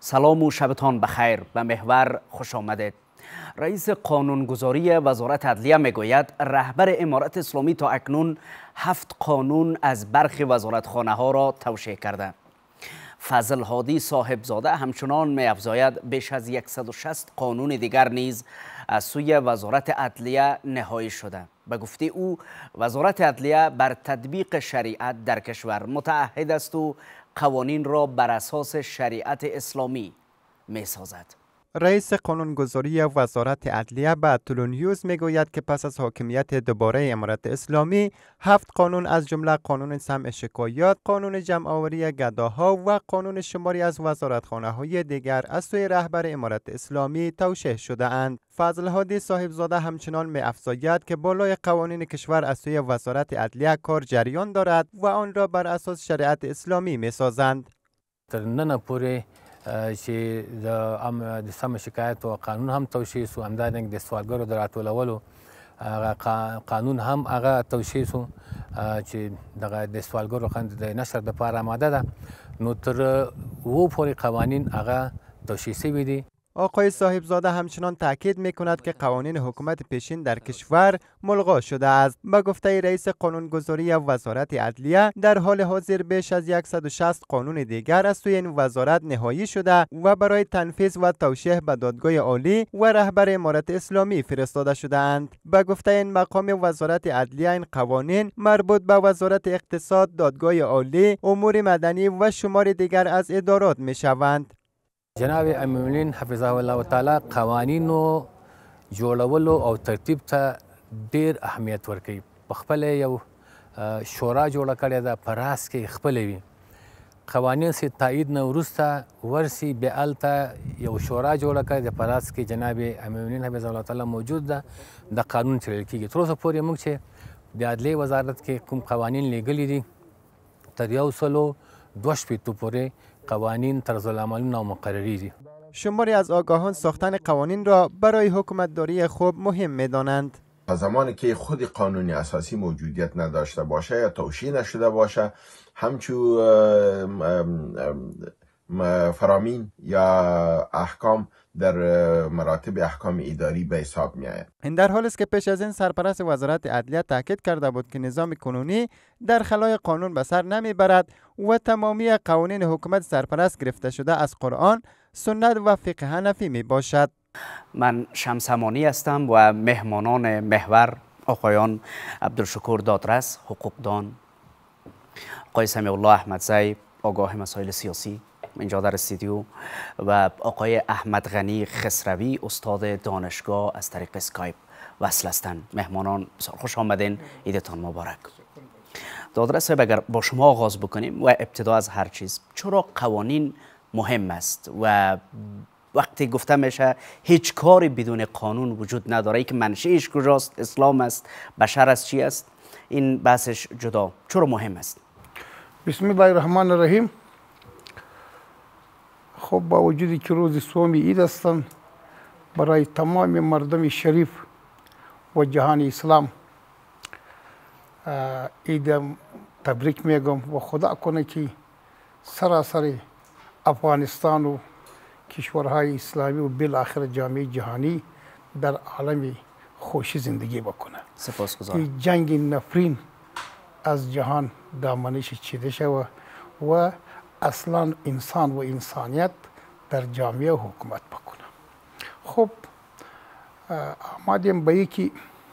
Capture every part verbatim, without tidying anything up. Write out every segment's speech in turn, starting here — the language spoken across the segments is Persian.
سلام و شبتان بخیر. به محور خوش آمدید. رئیس قانونگذاری وزارت عدلیه میگوید رهبر امارت اسلامی تا اکنون هفت قانون از برخی وزارتخانه ها را توشیح کرده. فضل هادی صاحبزاده همچنان می‌افزاید بیش از صد و شصت قانون دیگر نیز از سوی وزارت عدلیه نهایی شده. به گفته او وزارت عدلیه بر تطبیق شریعت در کشور متعهد است و قوانین را بر اساس شریعت اسلامی می‌سازد. رئیس قانونگذاری وزارت عدلیه به تلونیوز میگوید که پس از حاکمیت دوباره امارت اسلامی هفت قانون از جمله قانون سمع شکایات، قانون جمع آوری گداها و قانون شماری از وزارتخانه های دیگر از سوی رهبر امارت اسلامی توشیح شده اند. فضل هادی صاحبزاده همچنان می افزاید که بالای قوانین کشور از سوی وزارت عدلیه کار جریان دارد و آن را بر اساس شریعت اسلامی می سازند. تر نن پورې چې د سم شکایت او قانون هم توشیح شو، همدارنګه د سوالګرو د راټولولو قانون هم هغه توشیح شو چې دغه د سوالګرو د نشر دپاره آماده ده. نو تر اووه پورې قوانین هغه توشیح شوي دي. آقای صاحبزاده همچنان تاکید می کند که قوانین حکومت پیشین در کشور ملغا شده است. به گفته رئیس قانونگذاری وزارت عدلیه در حال حاضر بیش از صد و شصت قانون دیگر از سوی این وزارت نهایی شده و برای تنفیذ و توشیح به دادگاه عالی و رهبر امارت اسلامی فرستاده شده اند. به گفته این مقام وزارت عدلیه این قوانین مربوط به وزارت اقتصاد، دادگاه عالی، امور مدنی و شمار دیگر از ادارات می شوند. جناب امیرالمؤمنین حفظه الله تعالی قوانینو جوړولو او ترتیب ته ډیر اهمیت ورکوي. په خپل یو شورا جوړه کړې ده، په راس کې خپله وي. قوانین چې تایید نه وروسته ورسي بیا هلته یو شورا جوړه کړې ده، په راس کې جناب امیرالمؤمنین حفظه الله تعالی موجود ده. د قانون چلول کېږي. تر اوسه پورې موږ چې د عدلیې وزارت کې کوم قوانین لیږلي دي تر یو سلو دوه شپېتو پورې قوانین طرزالعملونه مقرری دي. شماری از آگاهان ساختن قوانین را برای حکومتداری خوب مهم می‌دانند. تا زمانی که خود قانون اساسی موجودیت نداشته باشه یا توشیح نشده باشه، همچون فرامین یا احکام در مراتب احکام اداری به حساب می آید. این در حالی است که پیش از این سرپرست وزارت عدلیه تاکید کرده بود که نظام کنونی در خلای قانون به سر نمی برد و تمامی قوانین حکومت سرپرست گرفته شده از قرآن، سنت و فقه حنفی می باشد. من شمس امانی هستم و مهمانان محور آقایان عبدالشکور دادرس، حقوقدان، آقای سمیع الله احمدزی، آگاه مسائل سیاسی اینجا در استودیو، و آقای احمد غنی خسروی، استاد دانشگاه، از طریق اسکایپ وصل هستند. مهمانان بسیار خوش آمدین، عیدتان مبارک. دادرس صاحب، اگر با شما آغاز بکنیم و ابتدا از هر چیز، چرا قوانین مهم است و وقتی گفته میشه هیچ کاری بدون قانون وجود نداره، ای که منشأش کجاست، اسلام است، بشر است، چی است، این بحثش جدا، چرا مهم است؟ بسم الله الرحمن الرحیم. خب با وجودی که روز سوم عید هستند، برای تمام مردم شریف و جهان اسلام عید تبریک میگم و خدا کنه که سراسر افغانستان و کشورهای اسلامی و بالاخره جامعه جهانی در عالم خوشی زندگی بکنه. سپاسگزارم. جنگ نفرین از جهان دامنش چیده شود و اصلا انسان و انسانیت در جامعه حکومت بکنه. خب آمدیم به یکی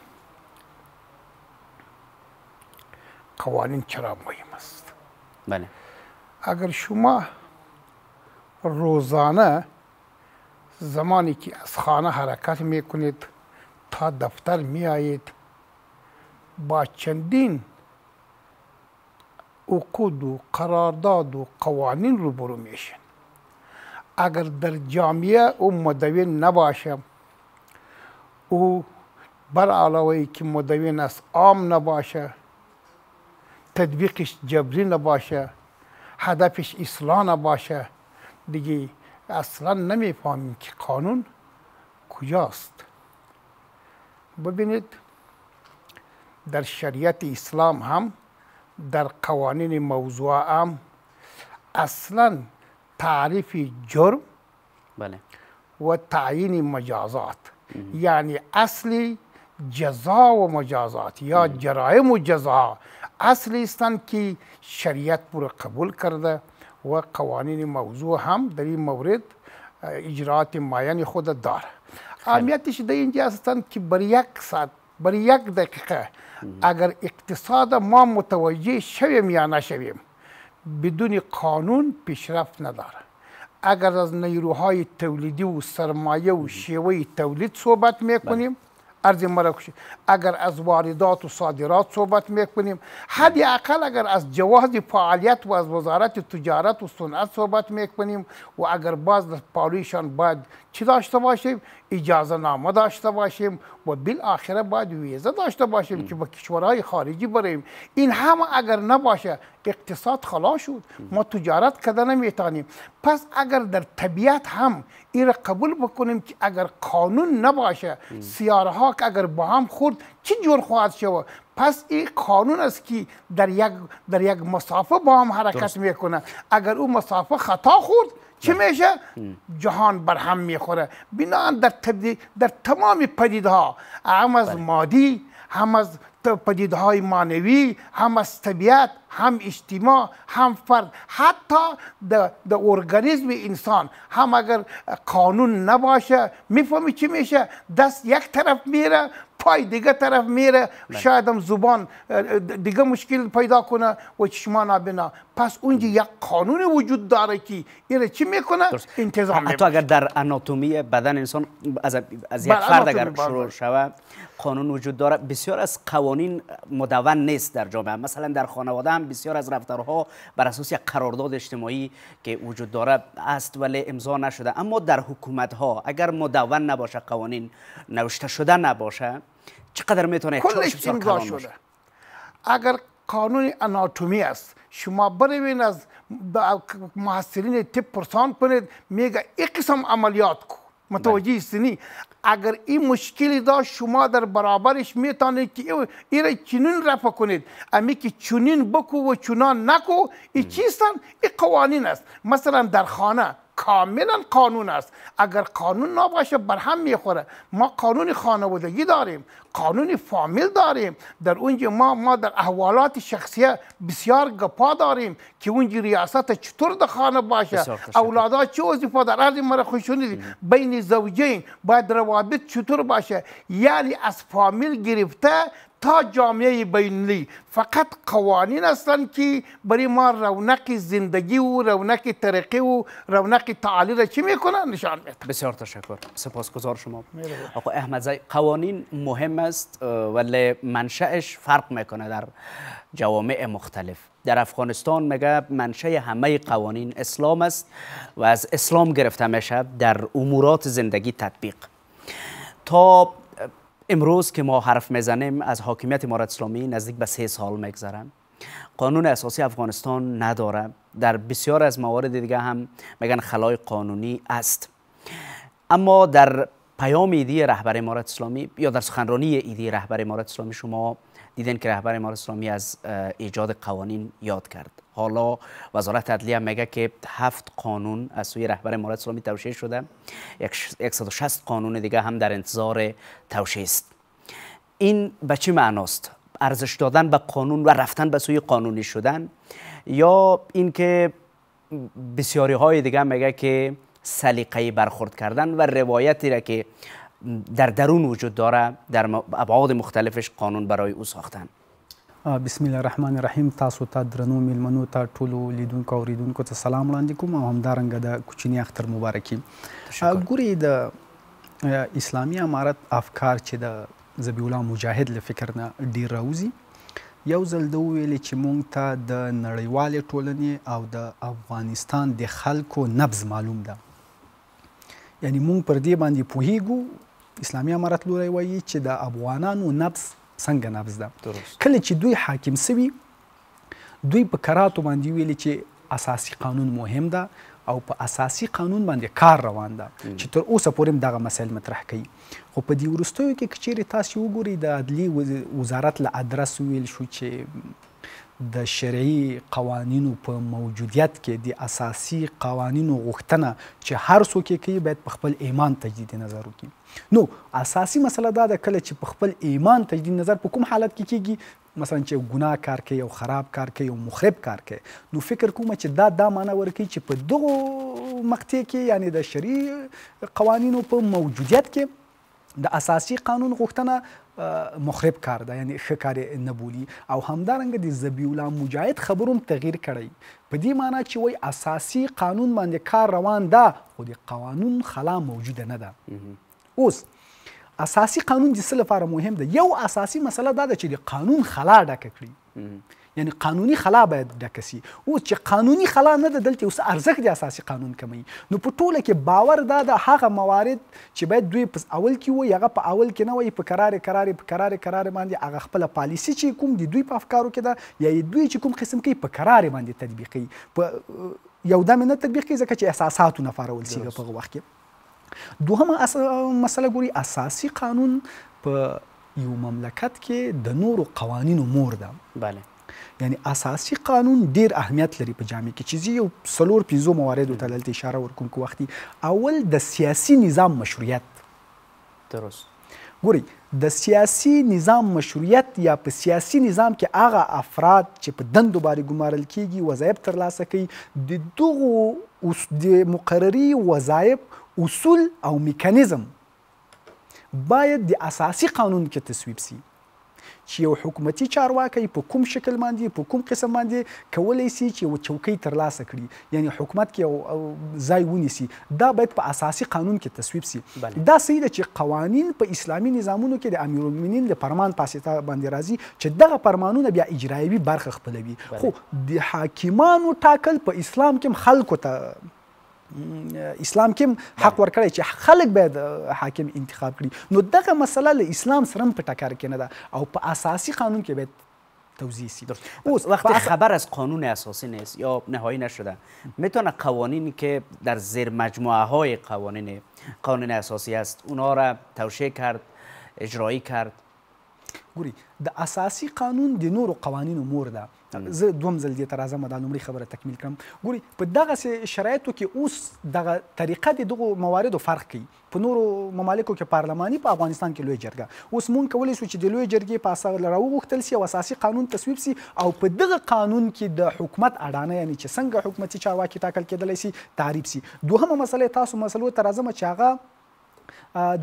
قوانین چرا مهم است. بله. اگر شما روزانه زمانی که از خانه حرکت میکنید تا دفتر میآیید با چندین عقود و قرارداد و قوانین روبرو میشین. اگر در جامعه او مدون نباشه، او بر علاوه که مدون است عام نباشه، تطبیقش جبری نباشه، هدفش اصلاح نباشه، دیگه اصلا نمیفهمیم که قانون کجاست. ببینید در شریعت اسلام هم در قوانین موضوع هم اصلا تعریف جرم بله. و تعیین مجازات. یعنی اصلی جزا و مجازات یا جرایم و جزا اصلی هستند که شریعت برو قبول کرده و قوانین موضوع هم در این مورد اجراعات معین خود داره. اهمیتش در اینجا هستند که بر یک ساعت بر یک دقیقه اگر اقتصاد ما متوجه شویم یا نشویم بدون قانون پیشرفت نداره. اگر از نیروهای تولیدی و سرمایه و شیوه تولید صحبت میکنیم ارز مراکش، اگر از واردات و صادرات صحبت میکنیم، حدی اقل اگر از جواز فعالیت و از وزارت تجارت و صنعت صحبت میکنیم و اگر باز پالویشان باید چی داشته باشیم؟ اجازه نامه داشته باشیم و بالاخره باید ویزه داشته باشیم که به کشورهای خارجی بریم. این همه اگر نباشه اقتصاد خلاص شد، ما تجارت کده نمیتانیم. پس اگر در طبیعت هم این را قبول بکنیم که اگر قانون نباشه سیاره ها که اگر با هم خورد چی جور خواهد شود؟ پس این قانون است که در یک در یک مسافه با هم حرکت میکنه. اگر اون مسافه خطا خورد چی میشه؟ جهان بر هم میخوره. بنابراین در در تمام پدیدها، هم از مادی، هم از پدیدهای معنوی، هم از طبیعت، هم اجتماع، هم فرد، حتی در ارگانیسم انسان هم اگر قانون نباشه میفهمی چی میشه؟ دست یک طرف میره، پای دیگه طرف میره، شاید هم زبان دیگه مشکل پیدا کنه و چشمان نبینه. پس اونجا یک قانون وجود داره که این چی میکنه؟ انتظام میکنه. حتی اگر در اناتومی بدن انسان از, از یک فرد اگر شروع شود قانون وجود داره. بسیار از قوانین مدون نیست در جامعه. مثلا در خانواده هم بسیار از رفتارها بر اساس یک قرارداد اجتماعی که وجود داره است ولی امضا نشده. اما در حکومت ها اگر مدون نباشه، قوانین نوشته شده نباشه، چقدر میتونه کلش امضا شده؟ اگر قانون اناتومی است، شما بروین از محصلین طب پرسان کنید، میگه این قسم عملیات کو، متوجه هستنی؟ اگر این مشکلی داشت شما در برابرش میتونید که این را چنین رفع کنید. امی که چنین بکو و چنان نکو، این چیستن؟ این قوانین است. مثلا در خانه کاملا قانون است. اگر قانون نباشه بر هم میخوره. ما قانون خانوادگی داریم، قانون فامیل داریم. در اونجا ما ما در احوالات شخصیه بسیار گپا داریم که اونجا ریاست چطور در خانه باشه، اولادا چه وظیفه در عرض مرا خوشونی بین زوجین باید روابط چطور باشه. یعنی از فامیل گرفته تا جامعه بین‌المللی فقط قوانین هستند که برای ما رونق زندگی و رونق ترقی و رونق تعالی را چی میکنن؟ نشان میده. بسیار تشکر، سپاسگزار شما. آقا احمدزی، قوانین مهم است ولی منشأش فرق میکنه در جوامع مختلف. در افغانستان میگه منشأ همه قوانین اسلام است و از اسلام گرفته میشه در امورات زندگی تطبیق. تا امروز که ما حرف میزنیم از حاکمیت امارت اسلامی نزدیک به سه سال میگذره. قانون اساسی افغانستان نداره. در بسیار از موارد دیگه هم میگن خلای قانونی است. اما در پیام ایدی رهبر امارت اسلامی یا در سخنرانی ایدی رهبر امارت اسلامی شما دیدین که رهبر امارت اسلامی از ایجاد قوانین یاد کرد. حالا وزارت عدلیه میگه که هفت قانون از سوی رهبر امارت اسلامی توشیح شده، صد و شصت قانون دیگه هم در انتظار توشیح است. این به چه معناست؟ ارزش دادن به قانون و رفتن به سوی قانونی شدن، یا اینکه بسیاری های دیگه میگه که سلیقه‌ای برخورد کردن و روایتی را که در درون وجود داره در ابعاد مختلفش قانون برای او ساختن؟ بسم الله الرحمن الرحیم. تاسو ته درنو میلمنو ته ټولو لیدونکو اوریدونکو ته سلام وړاندې کوم او همدارنګه د کوچني اختر مبارکي. ګورې د اسلامي امارت افکار چې د ذبیح الله مجاهد له فکر نه ډیر راوځي. یو ځل د وویلې چې موږ ته د نړیوالې ټولنې او د افغانستان د خلکو نبض معلوم ده. یعنی موږ پر دې باندې پوهیږو، اسلامي امارت لوری وایي چې د افغانانو نبض څنګه نبض ده. کله چې دوی حاکم سوي دوی په کراتو باندې ویلي چې اساسي قانون مهم ده او په اساسي قانون باندې کار روان ده چې تر اوسه پورې هم دغه مسایل مطرح کوي. خو په دې وروستیو کې که چیرې تاسې وګورئ د عدلي وزارت له ادرس ویل شو چې د شرعي قوانینو په موجودیت کې د اساسي قوانینو غوښتنه چې هر څوک یې کوي باید په خپل ایمان تجدید نظر وکړي. نو اساسي مسله دا ده کله چې په خپل ایمان تجدید نظر په کوم حالت کې کیږي، مثلا چې ګناه کار کوي او خراب کار کوي او مخرب کار کوي، نو فکر کوم چې دا دا معنا ورکوي چې په دغو مقطع کې یعنی د شرعي قوانینو په موجودیت کې د اساسي قانون غوښتنه مخرب کار ده، یعنی ښه کار نه بولي. او همدارنګه د ذبیح الله مجاهد خبرو هم تغییر کړی په دې معنی چې وایي اساسي قانون باندې کار روان ده خو د قانون خلا موجوده نه ده. اوس اساسي قانون د څه لپاره مهم ده؟ یو اساسي مسله دا ده چې د قانون خلا ډکه کړي، یعنی قانوني خلا باید ډکه سي. اوس چې قانوني خلا نه ده دلته اوس ارزښت د اساسي قانون کموي. نو په ټوله کې باور دا د هغه موارد چې باید دوی په اول کې وي هغه په اول کې نه وي، په قرار قرار په قرار قرار باندې هغه خپل پالیسي چې کوم د دوی په افکارو کې ده یا دوی چې کوم قسم کوي په قرار باندې تطبیق کوي، په یو دم نه تطبیق کوي ځکه چې احساساتو نه فارول سي په هغه وخت کې. دوهمه مسله ګوري اساسي قانون په یو مملکت کې د نورو قوانینو مور ده. بله، یعنی اساسي قانون ډیر اهمیت لري په جامعه کې چې یو څلور پنځو مواردو ته دلته اشاره ورکوم که وختي. اول د سیاسي نظام مشروعیت. درست. ګوري د سیاسي نظام مشروعیت یا په سیاسي نظام کې هغه افراد چې په دندو باندې ګمارل کیږي وظایف ترلاسه کوي د دغو د مقرري وظایف اصول او میکانیزم باید د اساسي قانون کې تصویب سي چې یو حکومتي چارواکی په کوم شکل باندې په کوم قسم باندې کولی سي چې یو چوکۍ ترلاسه کړي، یعنی حکومت کې یو ځای ونیسي، دا باید په اساسي قانون کې تصویب سي. دا صحیح ده چې قوانین په اسلامي نظامونو کې د امیرالمؤمنین د فرمان په واسطه باندې راځي چې دغه فرمانونه بیا اجرایوي برخه خپلوي، خو د حاکمانو ټاکل په اسلام کې هم خلکو ته اسلام کې حق ورکړی چې خلک باید حاکم انتخاب کړي. نو دغه مسله له اسلام سره هم په ټکر کې نه ده او په اساسي قانون کې باید توضیح سی. اوس وقتی خبر از قانون اساسی نیست یا نهایی نشده، میتونه قوانینی که در زیر مجموعه های قوانین قانون اساسی است اونا را توشیح کرد، اجرایی کرد؟ ګوري د اساسي قانون د نورو قوانینو مور ده. زه دوم ځل دې ته راځم دا لومړۍ خبره تکمیل کړم. ګوري په دغسې شرایطو کې اوس دغه طریقه د دغو مواردو فرق کوي. په نورو ممالکو کې پارلماني، په افغانستان کې لوی جرګه. اوس مونږ کولی شو چې د لوی جرګې په اساس راوغوښتل سي او اساسي قانون تصویب سي او په دغه قانون کې د حکومت اډانه یعنی چې څنګه حکومتي چارواکي ټاکل کېدلی سي تعریف سي. دوهمه مسله تاسو مسلو ته راځم چې هغه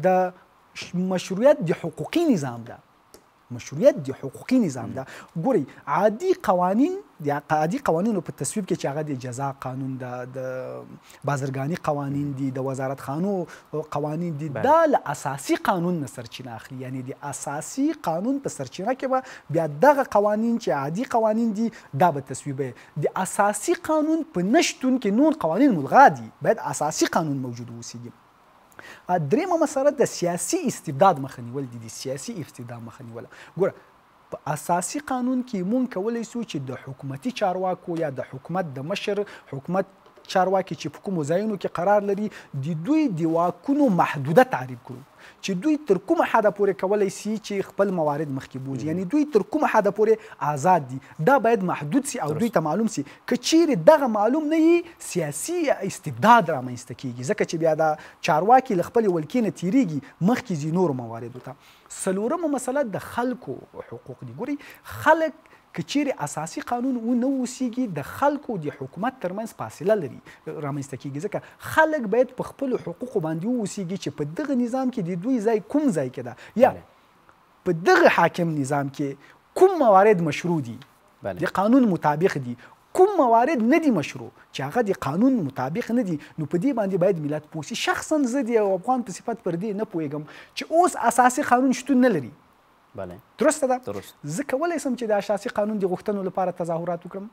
د مشروعیت د حقوقي نظام ده. مشروعیت د حقوقي نظام ده. ګوري عادي قوانین د عادي قوانینو په تصویب کې چې هغه د جزا قانون ده، د بازرګاني قوانین دي، د وزارت خانو قوانین دي، دا له اساسي قانون نه سرچینه اخلي. یعنی د اساسي قانون په سرچینه کې به بیا دغه قوانین چې عادي قوانین دي دا به تصویبوي. د اساسي قانون په نشتون کې نور قوانین ملغا دي، باید اساسي قانون موجود اوسیږي. دریمه مسله د سیاسي استبداد مخه نیول دي، د سیاسي استبداد مخه نیول. ګوره په اساسي قانون کې مونږ کولی سو چې د حکومتي چارواکو یا د حکومت د مشر حکومت چارواکي چې په کومو ځایونو کې قرار لري د دوی د واکونو محدوده تعریف کړو چې دوی تر کومه حده پورې کولی سي چې خپل موارد مخکې بوځي، یعنی دوی تر کومه حده پورې آزاد دي. دا باید محدود سي او دوی ته معلوم سي. که چیرې دغه معلوم نه وي سیاسي استبداد رامنځته کیږي، ځکه چې بیا دا چارواکي له خپلې ولکې نه تیریږي مخکې ځي نورو مواردو ته. څلورمه مسله د خلکو حقوق دي. ګوري خلک که چیرې اساسي قانون ونه اوسیږي د خلکو د حکومت ترمنځ فاصله لري رامنځته کیږي، ځکه خلک باید په خپلو حقوقو باندې واوسیږي چې په دغه نظام کې د دوی ځای کوم ځای کې ده یا په دغه حاکم نظام کې کوم موارد مشروع دي د قانون مطابق دي، کوم موارد نه دي مشروع چې هغه د قانون مطابق نه دي. نو په دې باندې باید ملت پوه سي. شخصا زه د یو افغان په صفت پر دې نه پوهېږم چې اوس اساسي قانون شتون نه لري. بله درسته ده. درست. زه کولی سم چې د اساسي قانون د غوښتنو لپاره تظاهرات وکړم.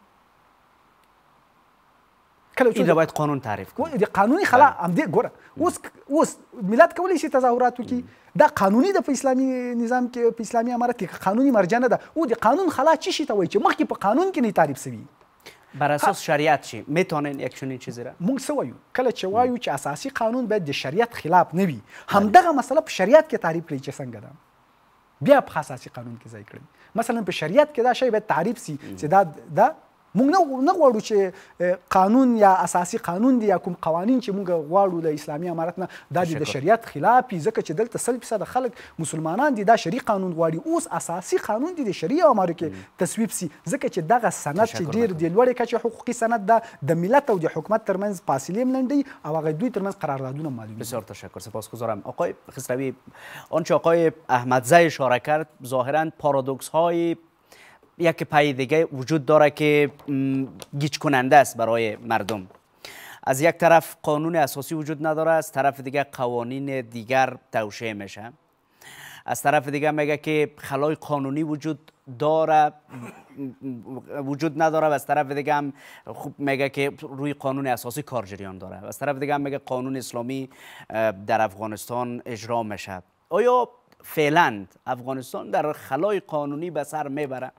این را باید قانون تعریف کنه. د قانوني خلا همدې ګوره اوس اوس ملت کولی شي تظاهرات وکړي. دا قانوني ده په اسلامي نظام کې، په اسلامي امارت کې قانوني مرجع نه ده. او د قانون خلا چی شي ته وایي چې مخکې په قانون کې نه تعریف شوی. بر اساس شریعت چی میتونین یک چنین چیزی را مونږ څه وایو کله چې وایو چې اساسي قانون باید د شریعت خلاف نه وي، همدغه مسله په شریعت کې تعریف کړئ چې څنګه ده. بیا په اساسي قانون کې ځای کړی. مثلا په شریعت کې دا شی باید تعریف سي چې دا دا موږ نه غواړو چې قانون یا اساسي قانون دی یا کوم قوانین چې موږ غواړو د اسلامي امارت نه دا د شریعت خلاف دي، ځکه چې دلته سل فیصد خلک مسلمانان دي دا شرعي قانون غواړي. اوس اساسي قانون دی د شرعي امارو کې تصویب سي، ځکه چې دغه سند چې ډیر د لوړې کچې حقوقي سند ده د ملت او د حکومت ترمنځ فاصله هم لنډوي او هغه دوی ترمنځ قراردادونه معلوموي. بسیار تشکر، سپاسگزارم. آقای خسروی، آنچه آقای احمدزی اشاره کرد ظاهرا پارادوکس های یک پای دیگه وجود داره که گیج کننده است برای مردم. از یک طرف قانون اساسی وجود نداره، از طرف دیگه قوانین دیگر توشیح میشه. از طرف دیگه میگه که خلای قانونی وجود داره وجود نداره و از طرف دیگه هم خوب میگه که روی قانون اساسی کار جریان داره و از طرف دیگه هم میگه قانون اسلامی در افغانستان اجرا میشه. آیا فعلا افغانستان در خلای قانونی به سر میبره؟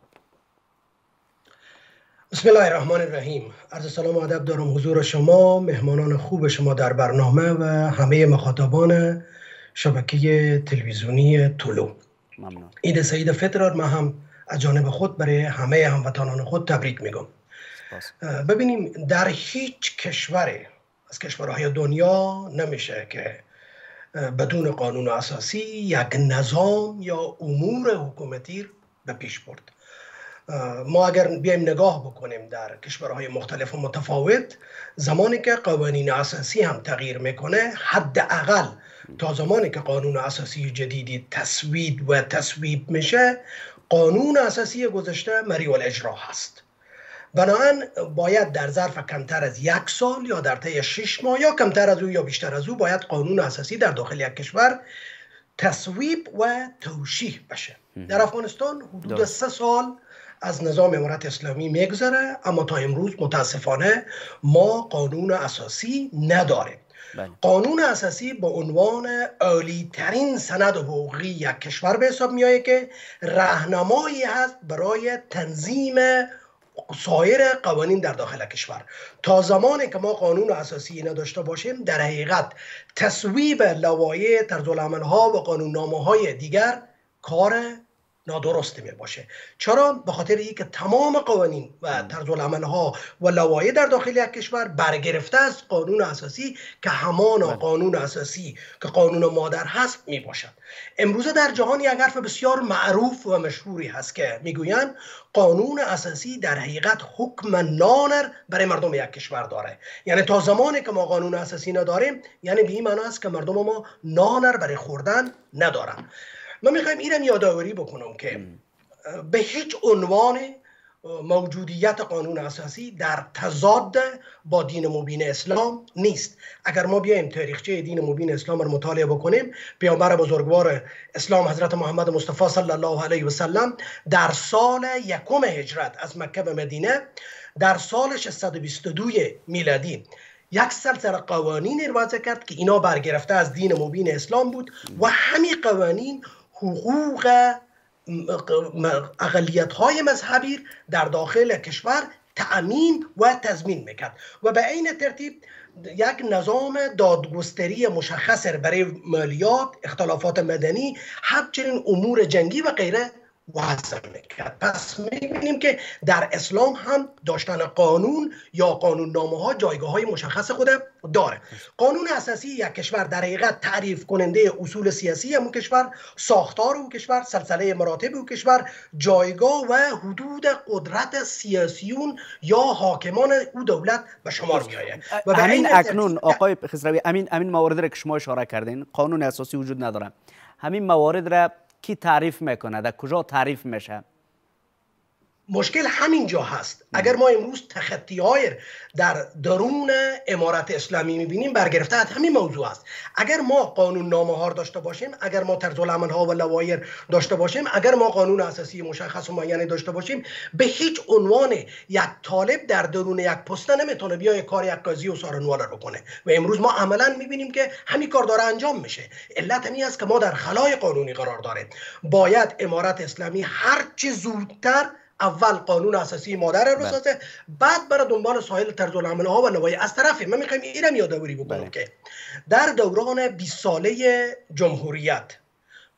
بسم الله الرحمن الرحیم. عرض سلام و ادب دارم حضور شما، مهمانان خوب شما در برنامه و همه مخاطبان شبکه تلویزیونی طلوع. ممنون. عید سعید فطر ما هم از جانب خود برای همه هموطنان خود تبریک میگم. ببینیم در هیچ کشوری از کشورهای دنیا نمیشه که بدون قانون اساسی یک نظام یا امور حکومتی به پیش برد. ما اگر بیایم نگاه بکنیم در کشورهای مختلف و متفاوت، زمانی که قوانین اساسی هم تغییر میکنه، حداقل تا زمانی که قانون اساسی جدیدی تصویب و تصویب میشه، قانون اساسی گذشته مری الاجرا هست. بنابراین باید در ظرف کمتر از یک سال یا در طی شش ماه یا کمتر از او یا بیشتر از او باید قانون اساسی در داخل یک کشور تصویب و توشیح بشه. در افغانستان حدود سه سال از نظام امارت اسلامی میگذره، اما تا امروز متاسفانه ما قانون اساسی نداریم. بله. قانون اساسی به عنوان عالی ترین سند حقوقی یک کشور به حساب میآید که راهنمایی هست برای تنظیم سایر قوانین در داخل کشور. تا زمانی که ما قانون اساسی نداشته باشیم، در حقیقت تصویب لوایح طرزالعمل‌ها و قانوننامه‌های دیگر کار نادرستی می باشه. چرا؟ به خاطر اینکه تمام قوانین و طرزالعمل‌ها و لوایح در داخل یک کشور برگرفته از قانون اساسی که همان قانون اساسی که قانون مادر هست می باشد. امروزه در جهان یک حرف بسیار معروف و مشهوری هست که میگویند قانون اساسی در حقیقت حکم نانر برای مردم یک کشور داره. یعنی تا زمانی که ما قانون اساسی نداریم، یعنی به این معنی است که مردم ما نانر برای خوردن ندارن. من میخوایم اینم یادآوری بکنم که به هیچ عنوان موجودیت قانون اساسی در تضاد با دین مبین اسلام نیست. اگر ما بیایم تاریخچه دین مبین اسلام رو مطالعه بکنیم، پیامبر بزرگوار اسلام حضرت محمد مصطفی صلی الله علیه و سلم در سال یکم هجرت از مکه به مدینه، در سال ششصد و بیست و دو میلادی، یک سلسله قوانین وضع کرد که اینا برگرفته از دین مبین اسلام بود و همین قوانین حقوق اقلیت‌های مذهبی در داخل کشور تأمین و تضمین میکرد و به این ترتیب یک نظام دادگستری مشخص برای مالیات، اختلافات مدنی، همچنین امور جنگی و غیره وضع میکرد. پس میبینیم که در اسلام هم داشتن قانون یا قانون نامه ها جایگاه های مشخص خود داره. قانون اساسی یک کشور در حقیقت تعریف کننده اصول سیاسی اون کشور، ساختار اون کشور، سلسله مراتب اون کشور، جایگاه و حدود قدرت سیاسیون یا حاکمان او دولت به شمار میآید. و همین اکنون آقای خسروی، همین همین موارد را که شما اشاره کردین، قانون اساسی وجود نداره، همین موارد را کی تعریف میکنه؟ در کجا تعریف میشه؟ مشکل همینجا هست. اگر ما امروز تخطی های در درون امارت اسلامی میبینیم، برگرفته از همین موضوع است. اگر ما قانون نامه ها داشته باشیم، اگر ما طرزالعمل ها و لوایح داشته باشیم، اگر ما قانون اساسی مشخص و معین داشته باشیم، به هیچ عنوان یک طالب در درون یک پسته نمیتونه بیای کار یک قاضی و سارنواله رو کنه. و امروز ما عملا میبینیم که همین کار داره انجام میشه. علت همین است که ما در خلای قانونی قرار داریم. باید امارت اسلامی هر چه زودتر اول قانون اساسی مادر رو بسازه، بعد برای دنبال سایر طرزالعمل ها و لوایح. از طرفی من میخوایم اینم یادآوری بکنم که در دوران بیست ساله جمهوریت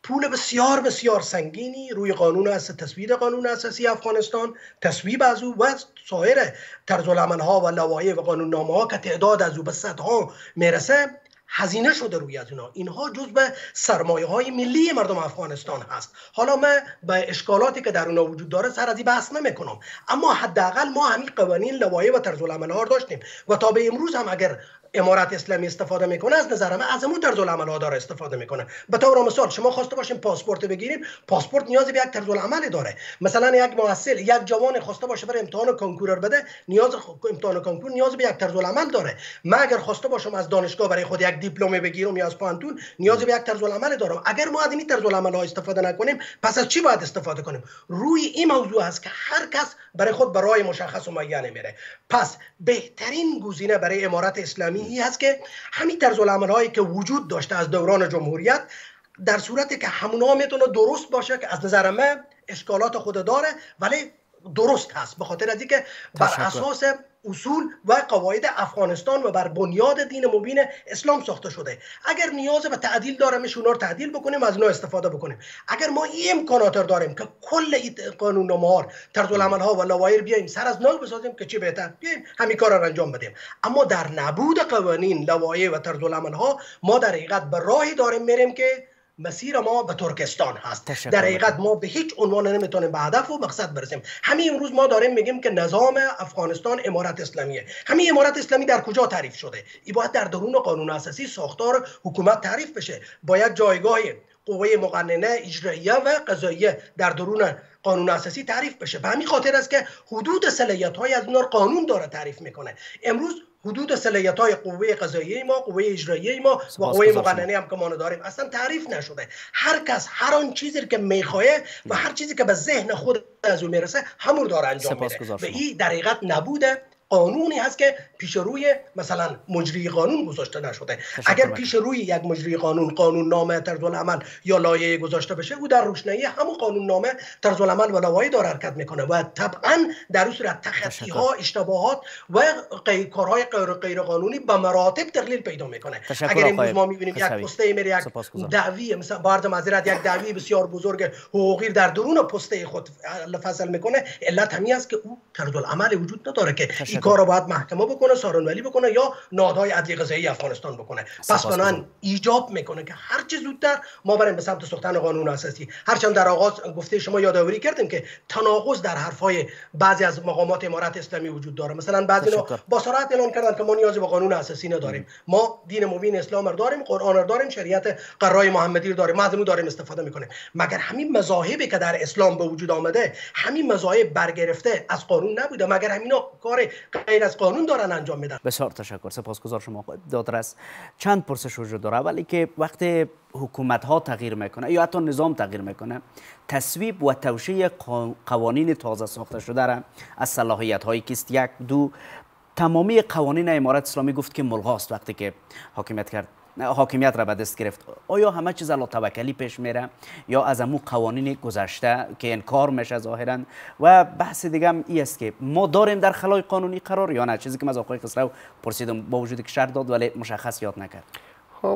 پول بسیار بسیار سنگینی روی قانون اساسی، تصویب قانون اساسی افغانستان، تصویب از او و سایر طرزالعمل ها و لوایح و قانون نامه ها که تعداد از او به صدها میرسه هزینه شده روی از اینا. اینها جز به سرمایه های ملی مردم افغانستان هست. حالا من به اشکالاتی که در اونها وجود داره سر از این بحث نمیکنم، اما حداقل ما همین قوانین، لوایح و طرزالعمل ها داشتیم و تا به امروز هم اگر امارت اسلامی استفاده میکنه از نظر من از همون طرزالعمل ها داره استفاده میکنه. به طور مثال شما خواسته باشین پاسپورت بگیریم، پاسپورت نیاز به یک طرزالعمل داره. مثلا یک محصل، یک جوان خواسته باشه بره امتحان کنکور بده، نیاز امتحان کنکور نیاز به یک طرزالعمل داره. من اگر خواسته باشم از دانشگاه برای خود یک دیپلم بگیرم یا از پانتون، نیاز به یک طرزالعمل دارم. اگر ما از این طرزالعمل ها استفاده نکنیم پس از چی باید استفاده کنیم؟ روی این موضوع هست که هر کس برای خود برای مشخص و معین میره. پس بهترین گزینه برای امارت اسلامی هست که همین طرزالعمل هایی که وجود داشته از دوران جمهوریت، در صورتی که همونا میتونه درست باشه که از نظر من اشکالات خود داره ولی درست هست، به خاطر از اینکه بر اساس اصول و قواعد افغانستان و بر بنیاد دین مبین اسلام ساخته شده. اگر نیاز به تعدیل داره میشه اونا رو تعدیل بکنیم، از اونا استفاده بکنیم. اگر ما این امکانات رو داریم که کل این قانون‌نامه ها، طرزالعمل ها و لوایح بیایم سر از نو بسازیم که چی بهتر، بیایم همین کار رو انجام بدیم. اما در نبود قوانین، لوایح و طرزالعمل ها ما در حقیقت به راهی داریم میریم که مسیر ما به ترکستان هست. در حقیقت ما به هیچ عنوان نمیتونیم به هدف و مقصد برسیم. همین امروز ما داریم میگیم که نظام افغانستان امارت اسلامیه. همین امارت اسلامی در کجا تعریف شده؟ این باید در درون قانون اساسی ساختار حکومت تعریف بشه. باید جایگاه قوه مقننه، اجراییه و قضاییه در درون قانون اساسی تعریف بشه. به همین خاطر است که حدود صلاحیت‌های از اونها قانون داره تعریف میکنه. امروز حدود صلاحیت‌های قوه قضاییه ما، قوه اجراییه ما و قوه مقننه هم که ما داریم اصلا تعریف نشده. هر کس هر آن چیزی که میخواه و هر چیزی که به ذهن خود از اون میرسه همون داره انجام میده. و این در حقیقت نبوده قانونی هست که پیش روی مثلا مجری قانون گذاشته نشده. اگر پیش روی یک مجری قانون، قانون نامه، طرزالعمل یا لایحه گذاشته بشه، او در روشنایی همون قانون نامه، طرزالعمل و لوایح داره حرکت میکنه و طبعا در اون صورت تخطی ها، اشتباهات و کارهای غیر غیر قانونی به مراتب تقلیل پیدا میکنه. اگر امروز ما میبینیم یک پسته میره یک دعوی، مثلا بارد معذرت یک دعوی بسیار بزرگ حقوقی در درون پسته خود فصل میکنه، علت همین است که او طرزالعمل وجود نداره که کار رو باید محکمه بکنه، سارنولی بکنه یا نهادهای عدلی قضایی افغانستان بکنه. پس بنابراین ایجاب میکنه که هر چه زودتر ما بریم به سمت ساختن قانون اساسی. هرچند در آغاز گفته شما یادآوری کردیم که تناقض در حرفای بعضی از مقامات امارت اسلامی وجود داره. مثلا بعضی با صراحت اعلان کردن که ما نیازی به قانون اساسی نداریم. ما دین مبین اسلام رو داریم، قرآن رو داریم، شریعت قرای محمدی رو داریم، ما از اون داریم استفاده میکنیم. مگر همین مذاهبی که در اسلام به وجود آمده، همین مذاهب برگرفته از قانون نبوده؟ مگر همینا کار غیر از قانون دارن انجام میدن؟ بسیار تشکر، سپاسگزار شما دادرس. چند پرسش وجود داره. اولی که وقتی حکومت ها تغییر میکنه یا حتی نظام تغییر میکنه، تصویب و توشیح قوانین تازه ساخته شده را از صلاحیت هایی که است، یک دو تمامی قوانین امارت اسلامی گفت که ملغاست وقتی که حاکمیت کرد، حاکمیت را به دست گرفت. آیا همه چیز علی توکلی پیش میره یا از امو قوانین گذشته که انکار میشه ظاهرا؟ و بحث دیگه هم این است که ما داریم در خلای قانونی قرار یا نه؟ چیزی که من از آقای خسرو پرسیدم با وجودی که شرح داد ولی مشخص یاد نکرد. خب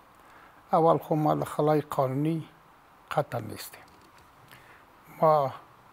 اول خب ما در خلای قانونی قطعا نیستیم. ما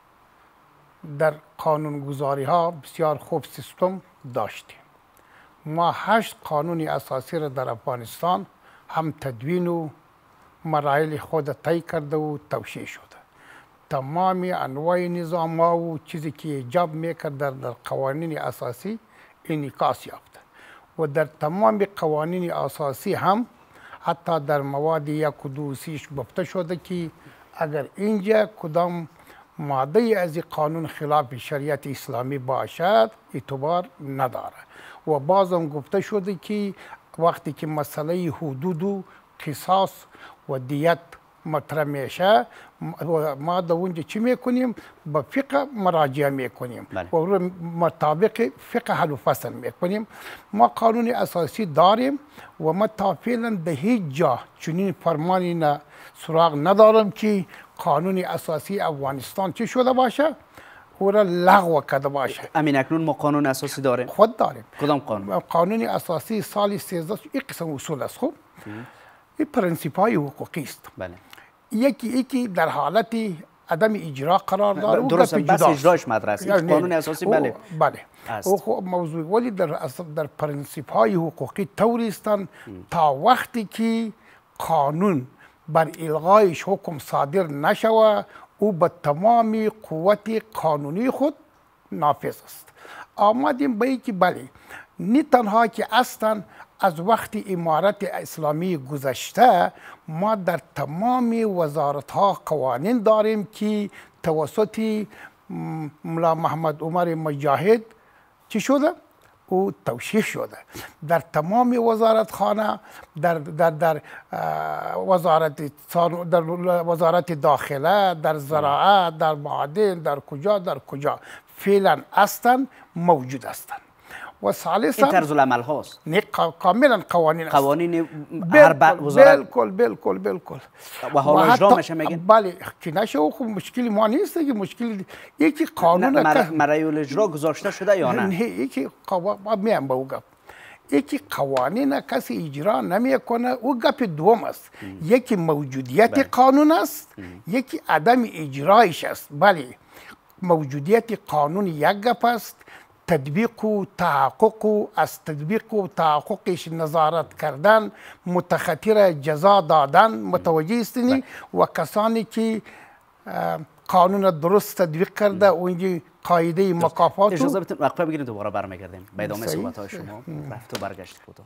در قانونگذاری ها بسیار خوب سیستم داشتیم. ما هشت قانون اساسی را در افغانستان هم تدوین و مراحل خود طی کرده و توشیح شده. تمامی انواع نظام ها و چیزی که ایجاب میکرد در, در قوانین اساسی انعکاس یافته و در تمام قوانین اساسی هم حتی در مواد یک و دو سیش گفته شده که اگر اینجا کدام ماده از قانون خلاف شریعت اسلامی باشد اعتبار نداره. و بازم گفته شده که وقتی که مسئله حدود و قصاص و دیت مطرح میشه ما در اونجا چی میکنیم؟ به فقه مراجعه میکنیم و مطابق فقه حل و فصل میکنیم. ما قانون اساسی داریم و ما تا فعلا به هیچ جا چنین فرمانی نه سراغ ندارم که قانون اساسی افغانستان چی شده باشه او را لغو کرده باشه. امین اکنون ما قانون اساسی داریم؟ خود داریم. کدام قانون؟ قانون اساسی سال سیزده یک قسم اصول است. خوب این پرنسیپ های حقوقی است. بله. یکی یکی در حالت عدم اجرا قرار داره. درسته، بس اجراش مدرسه قانون اساسی بله بله او خب موضوع ولی در در پرنسیپ های حقوقی طوری هستند تا وقتی که قانون بر الغایش حکم صادر نشوه او به تمام قوت قانونی خود نافذ است. آمدیم به اینکه بله نه تنها که اصلا از وقت امارت اسلامی گذشته ما در تمام وزارت ها قوانین داریم که توسط ملا محمد عمر مجاهد چی شده؟ او توشیح شده. در تمام وزارت خانه در در در وزارت در وزارت داخله، در زراعت، در معادن، در کجا در کجا فعلا اصلا موجود هستند. و ثالثا این طرز العمل هاست، نه کاملا قوانین است. قوانین هر وزارت بالکل بالکل بالکل و حالا اجرا میشه میگین؟ بله که نشه خب مشکلی ما نیست که مشکل یکی قانون مرای الاجرا گذاشته شده یا نه؟ نه یکی قوانین میام به او گپ یکی قوانین کسی اجرا نمیکنه او گپ دوم است. یکی موجودیت قانون است، یکی عدم اجرایش است. بله موجودیت قانون یک گپ است، تطبیق و تحقق و از تطبیق و تحققش نظارت کردن، متخطر جزا دادن، متوجه استنی و کسانی که قانون درست تطبیق کرده و اینجا قاعده مکافات. اجازه بدید وقفه بگیرید دوباره برمیگردیم به ادامه صحبت های شما. رفت و برگشت بود.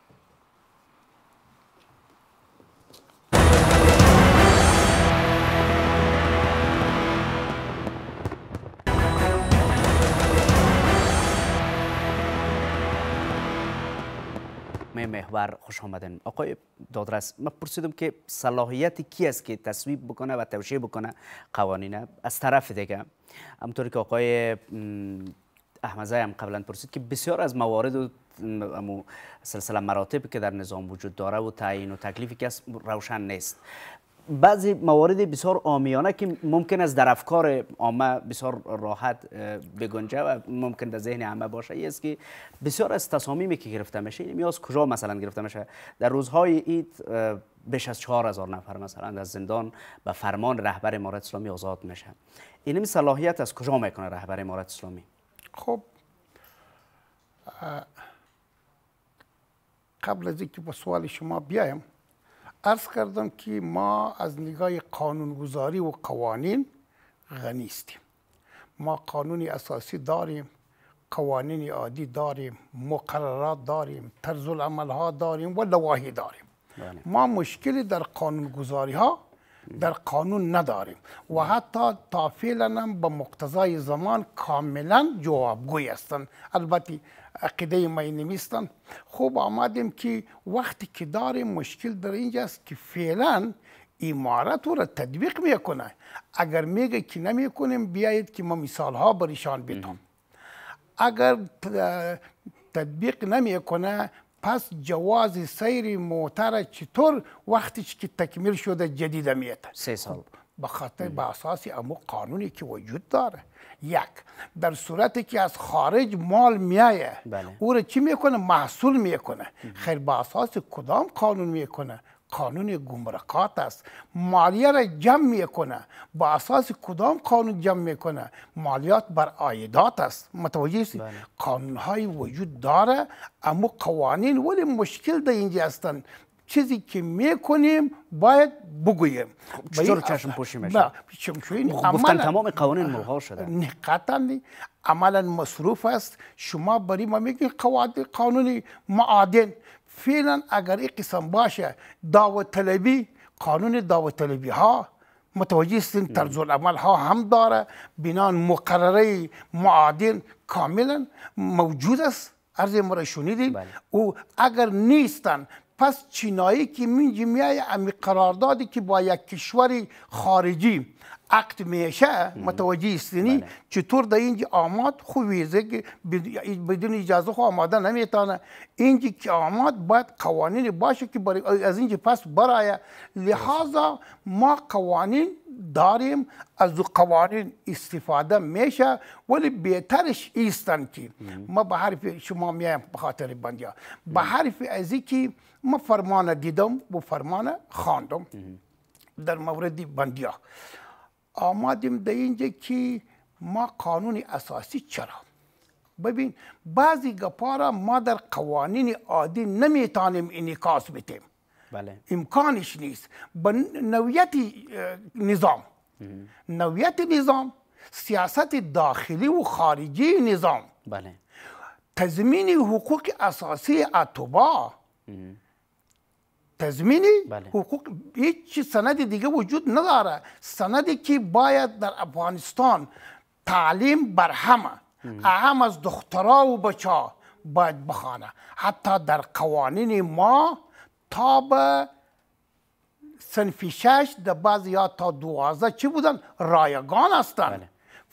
محور خوش آمدین. آقای دادرس، من پرسیدم که صلاحیت کی است که تصویب بکنه و توشیح بکنه قوانین. از طرف دیگه همونطوری که آقای احمدزی هم قبلا پرسید که بسیار از موارد و سلسله مراتب که در نظام وجود داره و تعیین و تکلیفی که روشن نیست. بعضی موارد بسیار عامیانه که ممکن است در افکار عامه بسیار راحت بگنجه و ممکن در ذهن عامه باشه، این است که بسیار از تصامیمی که گرفته میشه این از کجا مثلا گرفته میشه. در روزهای عید بیش از چهار هزار نفر مثلا از زندان به فرمان رهبر امارت اسلامی آزاد میشه. این صلاحیت از کجا میکنه رهبر امارت اسلامی؟ خب قبل از اینکه به سوال شما بیایم عرض کردم که ما از نگاه قانونگذاری و قوانین غنی هستیم. ما قانون اساسی داریم، قوانین عادی داریم، مقررات داریم، طرز العمل ها داریم و لوایح داریم. ما مشکلی در قانونگذاری ها در قانون نداریم و حتی تا فعلا هم به مقتضای زمان کاملا جوابگوی هستند. البته عقیده ما نمیستن. خوب آمدیم که وقتی که داریم مشکل در اینجاست که فعلا امارت رو تطبیق میکنه. اگر میگه که نمیکنیم بیایید که ما مثال ها بریشان بدم. اگر تطبیق نمیکنه پس جواز سیر موتر چطور وقتی که تکمیل شده جدید میاد؟ سه سال. به خاطر به اساس امو قانونی که وجود داره. یک، در صورتی که از خارج مال میایه او رو چی میکنه؟ محصول میکنه. خیر به اساس کدام قانون میکنه؟ قانون گمرکات است. مالیه را جمع میکنه. با اساس کدام قانون جمع میکنه؟ مالیات بر عایدات است. متوجه است؟ قانون های وجود داره اما قوانین ولی مشکل در اینجا هستند. چیزی که میکنیم باید بگوییم. چطور چشم پوشی میشه؟ گفتن تمام قوانین ملغا شده. نه قطعا نه. عملا مصروف است. شما برای ما میگید قانون معادن. فعلا اگر این قسم باشه دعوت طلبی، قانون دعوت طلبی ها متوجه هستین طرز العمل ها هم داره، بنان مقرره معادن کاملا موجود است. عرض ما را شنیدید. او اگر نیستن پس چینایی که من جمعیه امی قراردادی که با یک کشور خارجی عقد میشه متوجه استینی چطور در اینجا آماد خوبیزه که بدون اجازه خو آماده نمیتانه. اینجا که آماد باید قوانین باشه که برای از اینجا پس برای لحاظا ما قوانین داریم، از قوانین استفاده میشه ولی بهترش ایستن که ما به حرف شما میایم به خاطر بندیا به حرف ازی که ما فرمان دیدم و فرمان خواندم. در مورد بندیا آمدیم در اینجا که ما قانون اساسی چرا ببین بعضی گپا را ما در قوانین عادی نمیتونیم انعکاس بدیم. بله. امکانش نیست. با نوعیت نظام نوعیت نظام سیاست داخلی و خارجی نظام بله. تضمین حقوق اساسی اتباع تضمین بله. حقوق هیچ سند دیگه وجود نداره. سندی که باید در افغانستان تعلیم بر همه اهم از دخترها و بچه باید بخوانه. حتی در قوانین ما تا به صنف شش در بعضی ها تا دوازده چی بودن رایگان هستند. بله.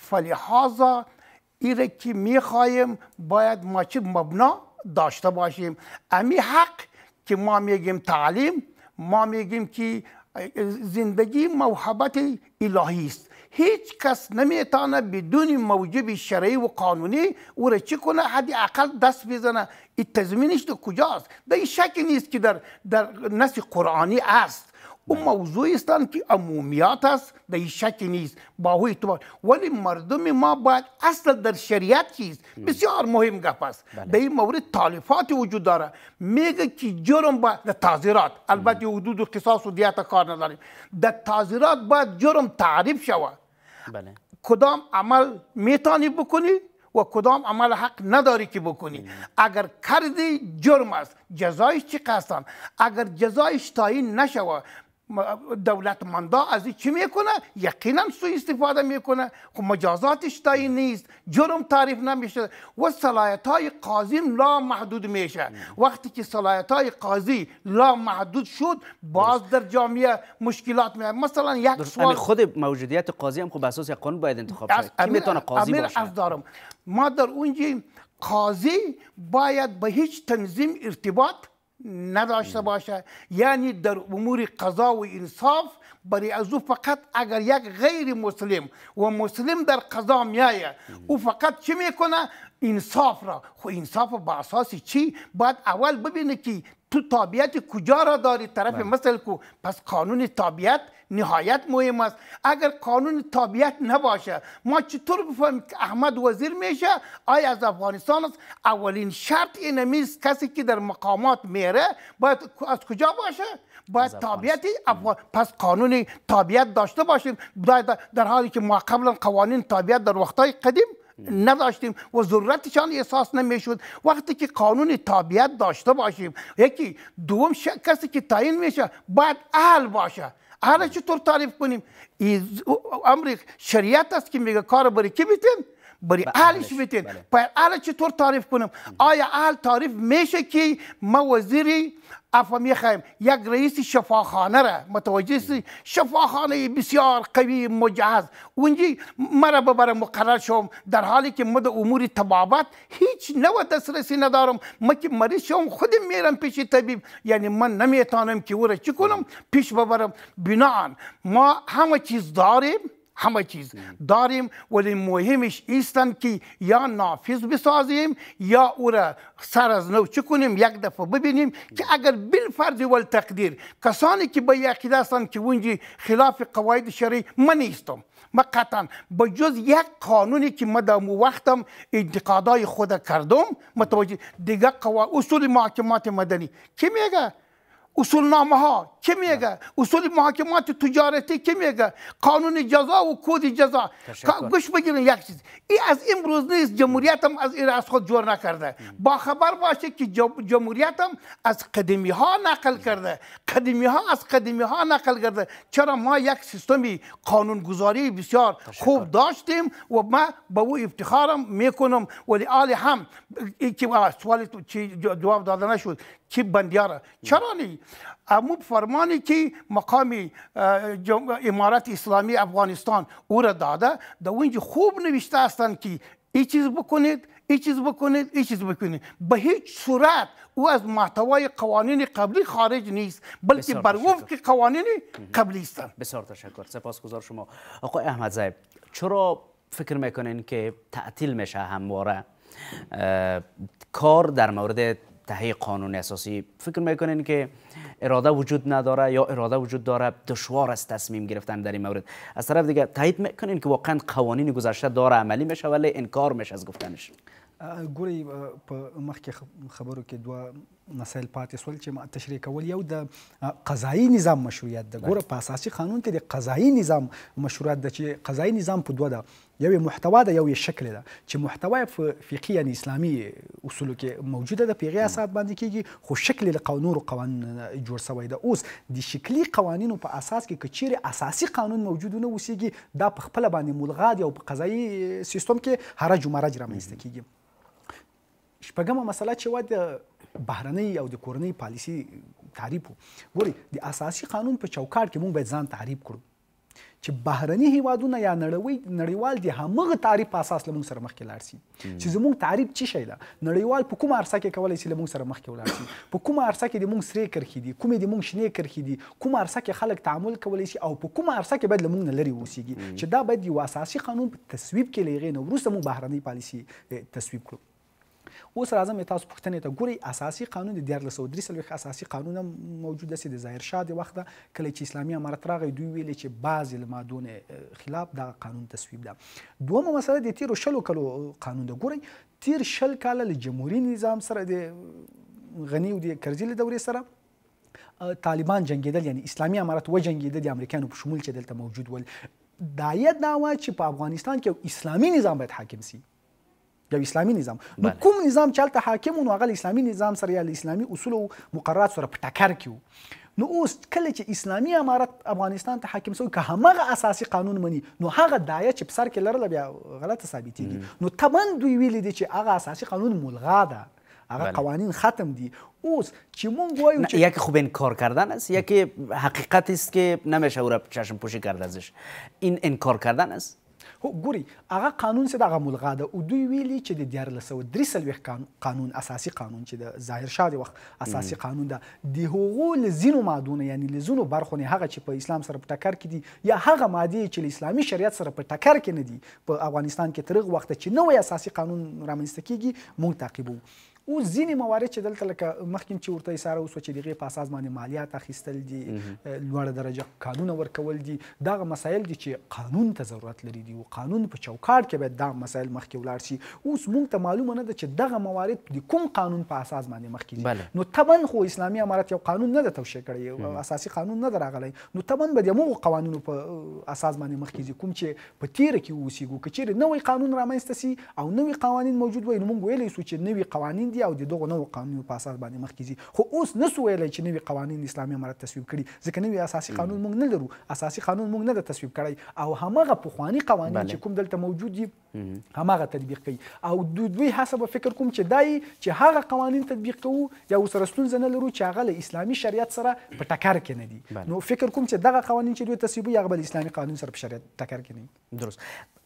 فلحاظا ایره که میخواهیم باید ما چه مبنا داشته باشیم. امی حق که ما میگیم تعلیم ما میگیم که زندگی موهبت الهی است. هیچ کس نمیتونه بدون موجب شرعی و قانونی او را چی کنه حدی اقل دست بزنه. این تضمینش در کجاست؟ در این شک نیست که در در نص قرآنی است. اون موضوعی استند که عمومیات است در این شک نیست با هوی اعتبار. ولی مردم ما باید اصل در شریعت چیست بسیار مهم گپ است. در این مورد تالیفات وجود داره میگه که جرم باید در تعزیرات البته حدود و قصاص و دیت کار نداریم. در تعزیرات باید جرم تعریف شود. بله. کدام عمل میتونی بکنی و کدام عمل حق نداری که بکنی. اگر کردی جرم است جزایش چی قسم. اگر جزایش تعیین نشود دولتمندا از این چی میکنه؟ یقینا سوء استفاده میکنه. خب مجازاتش تعیین نیست جرم تعریف نمیشه و صلاحیت های قاضی لا محدود میشه. وقتی که صلاحیت های قاضی لا محدود شد باز در جامعه مشکلات میاد. مثلا یک سوال خود موجودیت قاضی هم خب اساس قانون باید انتخاب شد. کی میتونه قاضی امیر باشه؟ از دارم ما در اونجا قاضی باید به هیچ تنظیم ارتباط نداشته باشه. یعنی در امور قضا و انصاف برای از او فقط اگر یک غیر مسلم و مسلم در قضا میایه او فقط چی میکنه؟ انصاف را. خب انصاف با اساس چی؟ باید اول ببینه که تو تابعیت کجا را داری طرف مثل کو. پس قانون تابعیت نهایت مهم است. اگر قانون تابعیت نباشه ما چطور بفهمیم که احمد وزیر میشه آیا از افغانستان است؟ اولین شرط این نیست کسی که در مقامات میره باید از کجا باشه؟ باید تابعیت افغان. پس قانون تابعیت داشته باشیم. در حالی که ما قبلا قوانین تابعیت در وقتهای قدیم نداشتیم و ضرورتشان احساس نمیشد. وقتی که قانون تابعیت داشته باشیم یکی دوم کسی که تعیین میشه باید اهل باشه. اهل چطور تعریف کنیم؟ امر شریعت است که میگه کار برای کی بیتین؟ برای اهلش بیتین. باید اهل چطور تعریف کنیم؟ آیا اهل تعریف میشه که ما وزیری افا میخوایم یک رئیس شفاخانه را متوجه شفاخانه بسیار قوی مجهز اونجی مرا ببرم مقرر شوم در حالی که مد امور طبابت هیچ نوع دسترسی ندارم. ما که مریض شوم خودم میرم پیش طبیب. یعنی من نمیتونم که او را چی کنم پیش ببرم. بناهن ما همه چیز داریم همه چیز داریم ولی مهمش ایستن که یا نافذ بسازیم یا او را سر از نو چه کنیم یک دفعه ببینیم که اگر بالفرض والتقدیر کسانی که به عقیده هستند که اونجی خلاف قواعد شرعی من نیستم. ما قطعا با جز یک قانونی که ما در وقتم انتقادای خود کردم متوجه دیگه قواعد اصول محاکمات مدنی کی میگه؟ اصول نامه ها کی میگه؟ اصول محاکمات تجارتی کی میگه؟ قانون جزا و کد جزا. گوش بگیرین یک چیز این از امروز نیست. جمهوریت هم از این از خود جور نکرده. با خبر باشه که جمهوریت هم از قدیمی ها نقل کرده. قدیمی ها از قدیمی ها نقل کرده. چرا ما یک سیستمی قانونگذاری بسیار خوب داشتیم و ما با او افتخارم میکنم. ولی آلی هم که سوال جواب داده نشد که بندیاره چرا نی؟ اما فرمانی که مقام امارت اسلامی افغانستان او را داده در اونجا خوب نوشته هستند که این چیز بکنید این چیز بکنید این چیز بکنید. به هیچ صورت او از محتوای قوانین قبلی خارج نیست بلکه بر وفق قوانین قبلی هستند. بسیار تشکر. سپاسگزار شما. آقای احمدزی چرا فکر میکنین که تعطیل میشه همواره کار در مورد تهیه قانون اساسی فکر میکنین که اراده وجود نداره یا اراده وجود داره دشوار است تصمیم گرفتن در این مورد؟ از طرف دیگه تایید میکنین که واقعا قوانین گذشته داره عملی میشه ولی انکار میشه از گفتنش؟ ګوري په مخکې خبرو کې دوه مسایل پاتې سول چې ما تشریح کول. یو د قضایي نظام مشروعیت ده. ګوره په اساسي قانون کې د قضایي نظام مشروعیت ده چې قضایي نظام په دوه ده، یو یې محتوا ده یو یې شکل ده. چې محتوا فقهي یعنی اسلامي اصولو کې موجوده ده، په هغې اساس باندې کېږي، خو شکل د نورو قوانینو جوړ شوی ده. اوس د شکلي قوانینو په اساس کې که چیرې اساسي قانون موجود ونه اوسېږي، دا په خپله باندې ملغا دي او په قضایي سیستم کې حرج و مرج رامنځته کېږي. شپږمه مسله چې وه د بهرنۍ او د کورنۍ پالیسي تعریف و. ګورئ د اساسي قانون په چوکاټ کې موږ باید ځان تعریف کړو چې بهرني هیوادونه یا نړیوال د همغه تعریف په اساس له موږ سره مخکې لاړ شي چې زموږ تعریف څه شی ده. نړیوال په کومه عرصه کې کولی شي له موږ سره مخکې ولاړ شي، په کومه عرصه کې د موږ سرې کرښې دي، کومې د موږ شنې کرښې دي، کومه عرصه کې خلک تعامل کولی شي او په کومه عرصه کې باید له موږ نه لرې اوسېږي، چې دا باید یو اساسي قانون په تصویب کې له هغې نه وروسته موږ بهرنۍ پالیسي تصویب کړو. اوس راځم تاسو پوښتنې ته. ګورئ اساسي قانون د دیارلس سوه درې څلوېښت اساسي قانون هم موجود داسې د ظاهرشاه د وخته کله چې اسلامي امارت راغی دوی ویلې چې بعضې له مادو نه خلاف دغه قانون تصویب ده. دومه مسله د تیرو شلو کلو قانون ده. ګورئ تیر شل کاله له جمهوري نظام سره د غني او د کرزي له دورې سره طالبان جنګېدل، یعنی اسلامي امارت وجنګېده د امریکایانو په شمول چې دلته موجود ول. دا یې دا وه چې په افغانستان کې اسلامي نظام باید حاکم سي، یو اسلامي نظام. نو کوم نظام چې هلته حاکم و نو هغه له اسلامي نظام سره یا له اسلامي اصولو مقررات سره په ټکر کې و. نو اوس کله چې اسلامي امارت افغانستان ته حاکم شوی، که همغه اساسي قانون مني نو هغه دایه چې په سر کې لرله بیا غلطه ثابتېږي. نو طبعا دوی ویلي دي چې هغه اساسي قانون ملغا ده، هغه قوانین ختم دي. اوس چې مونږ وایو چې یکی خوب انکار کردن است، یکی حقیقت است که نمیشه او را چشم پوشی کرد ازش. این انکار کردن است. هو ګوري هغه قانون چې دغه ملغا ده او دوی ویلي چې د دیارلس سوه درې څلوېښت قانون اساسي قانون چې د ظاهرشاه د وخت اساسي قانون ده، د هغو له ځینو مادو نه یعنی له ځینو برخو نه هغه چې په اسلام سره په ټکر کې دي یا هغه مادې چې له اسلامي شریعت سره په ټکر کې نه دي په افغانستان کې تر هغه وخته چې نوی اساسي قانون رامنځته کېږي موږ تعقیبوو. اوس ځینې موارد چې دلته لکه مخکې چې ورته اشاره وسوه چې د هغې په اساس باندې مالیات اخیستل دي، لوړه درجه کانونه ورکول دي، دغه مسایل دي چې قانون ته ضرورت لري دي او قانون په چوکاټ کې باید دغه مسایل مخکې ولاړ شي. اوس موږ ته معلومه نه ده چې دغه موارد د کوم قانون په اساس باندې مخکې دي. نو طبعا خو اسلامي امارت یو قانون نه ده توشیح کړی، اساسي قانون نه ده راغلی، نو طبعا به د همغو قوانینو په اساس باندې مخکې ځي کوم چې په تیره کې اوسېږو. که چیرې نوی قانون رامنځته سي او نوي قوانین موجود وي نو موږ ویلی سو چې نوي قوانین دي او د دغو نوو قانونو په اساس باندې مخکې ځي. خو اوس نسو ویلی چې نوي قوانین اسلامي امارت تصویب کړي ځکه نوي اساسي قانون موږ نه لرو، اساسي قانون موږ نه ده تصویب کړی او همغه پخواني قوانین چې کوم دلته موجود دي همغه تطبیق کوي او دوی هڅه به فکر کوم چې دای چې هغه قوانین تطبیق کوو یا ورسره ستونزه نه لرو چې هغه له اسلامي شریعت سره په ټکر کې نه دي. نو فکر کوم چې دغه قوانین چې دوی تصویبوي هغه به له اسلامي قانون سره په شریعت ټکر کې نه دي. درست.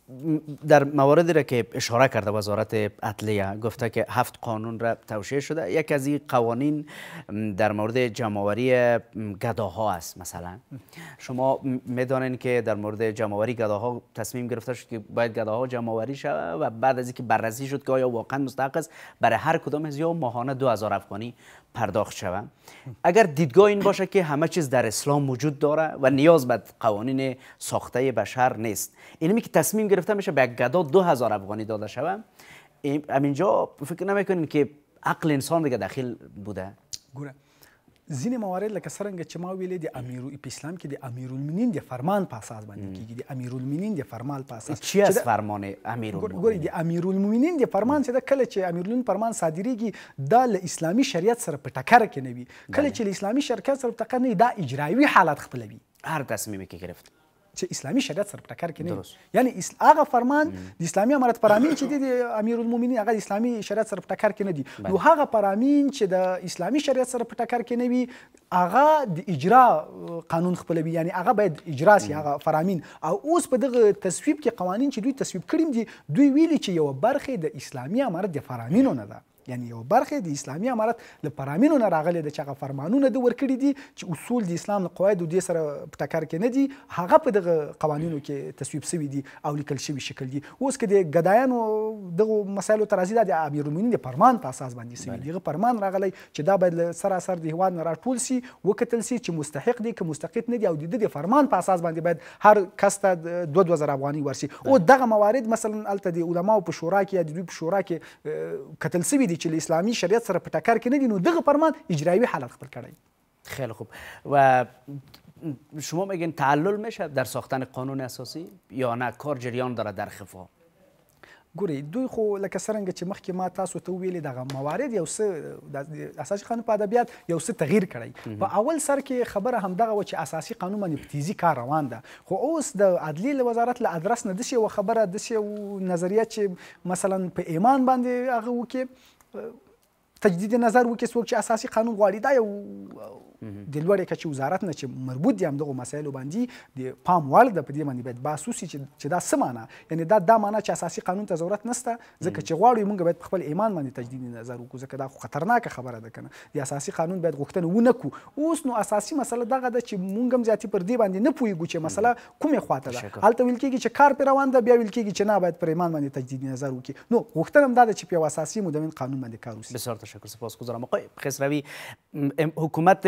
در مواردی را که اشاره کرده وزارت عدلیه گفته که هفت قانون را توشیح شده، یکی از این قوانین در مورد جمعآوری گداها است. مثلا شما میدانید که در مورد جمعآوری گداها تصمیم گرفته شد که باید گداها جمعآوری شود و بعد از اینکه بررسی شد که آیا واقعا مستحق است برای هر کدام از یا ماهانه دو هزار افغانی پرداخت شود. اگر دیدگاه این باشه که همه چیز در اسلام وجود داره و نیاز به قوانین ساخته بشر نیست، اینمی که تصمیم گرفته میشه به یک گدا دو هزار افغانی داده شود، همینجا فکر نمیکنین که عقل انسان دیگه داخل بوده؟ ګوره ځینې موارد لکه څرنګه چې ما ویلې د امیر په اسلام کې د امیرالمؤمنین د فرمان په اساس باندې کېږي، د امیرالمؤمنین د فرمان په اساس. چی از فرمان امیرالمؤمنین؟ ګورئ د امیرالمؤمنین د فرمان چې د کله چې امیرالمؤمنین فرمان صادریږي دا له اسلامي شریعت سره په ټکر کې نه وي، کله چې له اسلامي شریعت سره په ټکر نه وي دا اجرایوي حالت خپلوي. هر تصمیمی که گرفت چې اسلامي شریعت سره په ټکر کې نه وي، یعنی هغه فرمان د اسلامي امارت فرامین چې دي د امیرالمؤمنین هغه د اسلامي شریعت سره په ټکر کې نه دي. نو هغه فرامین چې د اسلامي شریعت سره په ټکر کې نه وي هغه د اجرا قانون خپلوي، یعنی هغه باید اجرا سي هغه فرامین. او اوس په دغه تصویب کې قوانین چې دوی تصویب کړي دي دوی ویلي چې یوه برخه د اسلامي امارت د فرامینو نه ده، یعنی یو برخه د اسلامي امارت له فرامینو نه راغلي ده چې هغه فرمانونه د ورکړي دي چې اصول د اسلام له قواعدو دې سره په ټکر کې نه دي، هغه په دغه قوانینو کې تصویب شوي دي او لیکل شوي شکل دي. اوس که د ګدایانو دغه مسایلو ترازی د امیرالمؤمنین د فرمان په اساس باندې سوي دغه فرمان راغلی چې دا باید سراسر د هیواد نه راټول سي وکتل سي چې مستحق دي که مستحق نه دي او د فرمان په اساس باندې باید هر کس ته دوه دوه زره افغانۍ ورسي. او دغه موارد مثلا هلته د علماو په شورا کې یا د دوی په شورا کې کتل سوي دي چې له اسلامي شریعت سره په ټکر کې نه دي، نو دغه فرمان اجرایی حالت خپل کړی. خیلی خوب. و شما میگین تعلل میشه در ساختن قانون اساسی یا نه کار جریان داره در خفا؟ ګورئ دوی خو لکه څرنګه چې مخکې ما تاسو ته وویلې دغه موارد یو څه د اساسي قانون په ادبیات یو څه تغییر کړی. په اول سر کې خبره همدغه وه چې اساسي قانون باندې په تیزي کار روان ده، خو اوس د عدلیې له وزارت له ادرس نه داسې یوه خبره داسې یو نظریه چې مثلا په ایمان باندې هغه وکړي تجدید نظر وکړي څوک چې اساسي قانون غواړي، دا یو د لوړې کچې وزارت نه چې مربوط دي همدغو مسایلو باندې د پام وړ ده، په دې باندې باید بحث وسي چې دا څه معنا، یعنې دا دا معنا چې اساسي قانون ته ضرورت نشته ځکه چې غواړو موږ باید په خپل ایمان باندې تجدید نظر وکړو، ځکه دا خو خطرناکه خبره ده که نه، د اساسي قانون باید غوښتنه ونه کړو. اوس نو اساسي مسله دغه ده چې موږ هم زیاتې پر دې باندې نه پوهېږو چې مسله کومې خواته ده. هلته ویل کېږي چې کار پرې روان ده، بیا ویل کېږي چې نه باید پر ایمان باندې تجدید نظر وکړي. نو غوښتنه هم دا ده چې په یو اساسي مدون قانون باندې کار وسي. بسیار تشکر، سپاسگزارم. آقای خسروی، حکومت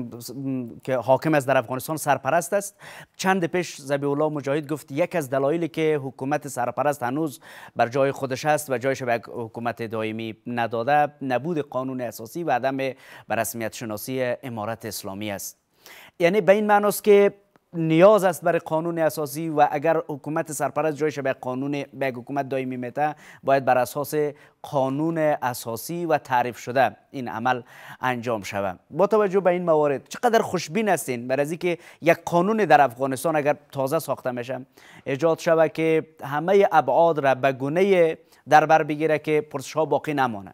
که حاکم است در افغانستان سرپرست است. چند پیش ذبیح الله مجاهد گفت یک از دلایلی که حکومت سرپرست هنوز بر جای خودش است و جایش به حکومت دائمی نداده نبود قانون اساسی و عدم به رسمیت شناسی امارت اسلامی است. یعنی به این معناست که نیاز است برای قانون اساسی و اگر حکومت سرپرست جایش به قانون به حکومت دائمی میته باید بر اساس قانون اساسی و تعریف شده این عمل انجام شود. با توجه به این موارد چقدر خوشبین هستین برای از اینکه یک قانون در افغانستان اگر تازه ساخته میشه ایجاد شود که همه ابعاد را به گونه در بر بگیره که پرسش ها باقی نمانه؟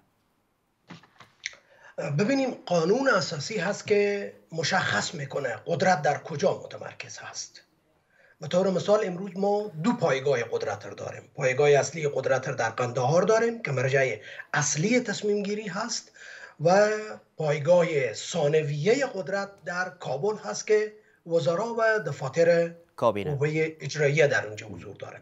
ببینیم قانون اساسی هست که مشخص میکنه قدرت در کجا متمرکز هست. به طور مثال امروز ما دو پایگاه قدرت را داریم. پایگاه اصلی قدرت را در قندهار داریم که مرجع اصلی تصمیم گیری هست و پایگاه ثانویه قدرت در کابل هست که وزرا و دفاتر قوه اجراییه در اونجا حضور داره.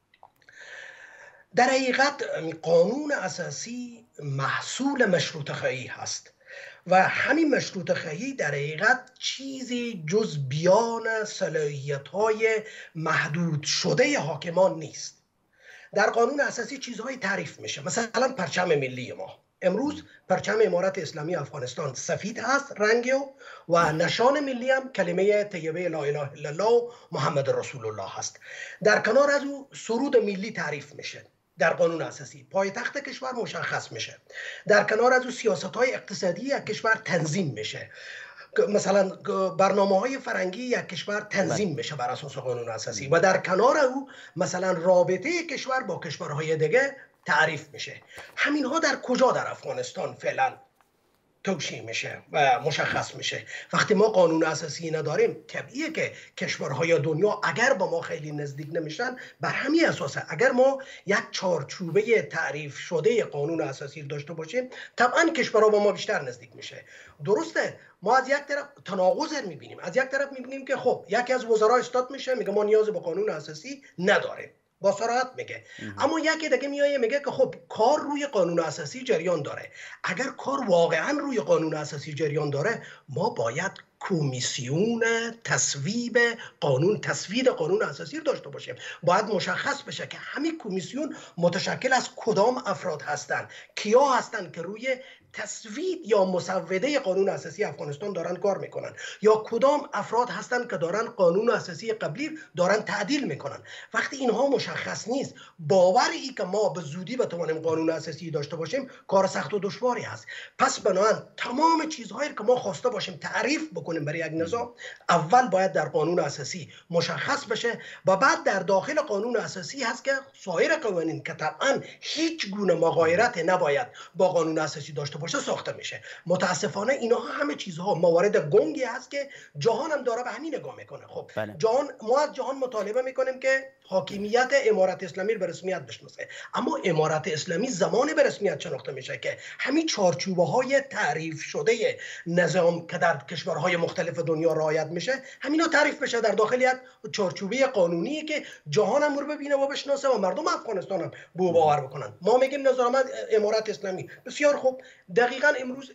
در حقیقت قانون اساسی محصول مشروطه خواهی هست و همین مشروطه خواهی در حقیقت چیزی جز بیان صلاحیت‌های محدود شده حاکمان نیست. در قانون اساسی چیزهای تعریف میشه، مثلا پرچم ملی ما امروز پرچم امارت اسلامی افغانستان سفید هست رنگی و نشان ملی هم کلمه طیبه لا اله الا الله محمد رسول الله هست. در کنار از او سرود ملی تعریف میشه در قانون اساسی، پایتخت کشور مشخص میشه، در کنار از او سیاست‌های اقتصادی یک کشور تنظیم میشه، مثلا برنامه های فرنگی یک کشور تنظیم میشه بر اساس قانون اساسی و در کنار او مثلا رابطه کشور با کشورهای دیگه تعریف میشه. همین ها در کجا در افغانستان فعلا توشیح میشه و مشخص میشه. وقتی ما قانون اساسی نداریم طبیعیه که کشورهای دنیا اگر با ما خیلی نزدیک نمیشن بر همین اساسه. اگر ما یک چارچوبه تعریف شده قانون اساسی داشته باشیم طبعا کشورها با ما بیشتر نزدیک میشه. درسته ما از یک طرف تناقض میبینیم، از یک طرف میبینیم که خب یکی از وزرا استاد میشه میگه ما نیاز به قانون اساسی نداریم، با صراحت میگه. اما یکی دیگه میایه میگه که خب کار روی قانون اساسی جریان داره. اگر کار واقعا روی قانون اساسی جریان داره ما باید کمیسیون تصویب قانون تصویب قانون اساسی رو داشته باشیم. باید مشخص بشه که همین کمیسیون متشکل از کدام افراد هستند، کیا هستند که روی تصویب یا مسوده قانون اساسی افغانستان دارن کار میکنن، یا کدام افراد هستند که دارن قانون اساسی قبلی دارن تعدیل میکنن. وقتی اینها مشخص نیست باوری که ما به زودی بتوانیم قانون اساسی داشته باشیم کار سخت و دشواری هست. پس بنابراین تمام چیزهایی که ما خواسته باشیم تعریف بکنیم برای یک نظام اول باید در قانون اساسی مشخص بشه و بعد در داخل قانون اساسی هست که سایر قوانین که طبعا هیچ گونه مغایرت نباید با قانون اساسی داشته باشه ساخته میشه. متاسفانه اینا همه چیزها موارد گنگی هست که جهان هم داره به همین نگاه میکنه. خب بله. جهان ما از جهان مطالبه میکنیم که حاکمیت امارت اسلامی رو به رسمیت بشناسه، اما امارت اسلامی زمانی به رسمیت شناخته میشه که همین چارچوبه های تعریف شده نظام که در کشورهای مختلف دنیا رعایت میشه، همینا تعریف بشه در داخل یک چارچوبه قانونی که جهان هم رو ببینه و بشناسه و مردم افغانستان هم بو باور بکنن. ما میگیم نظام امارت اسلامی، بسیار خوب، دقیقا امروز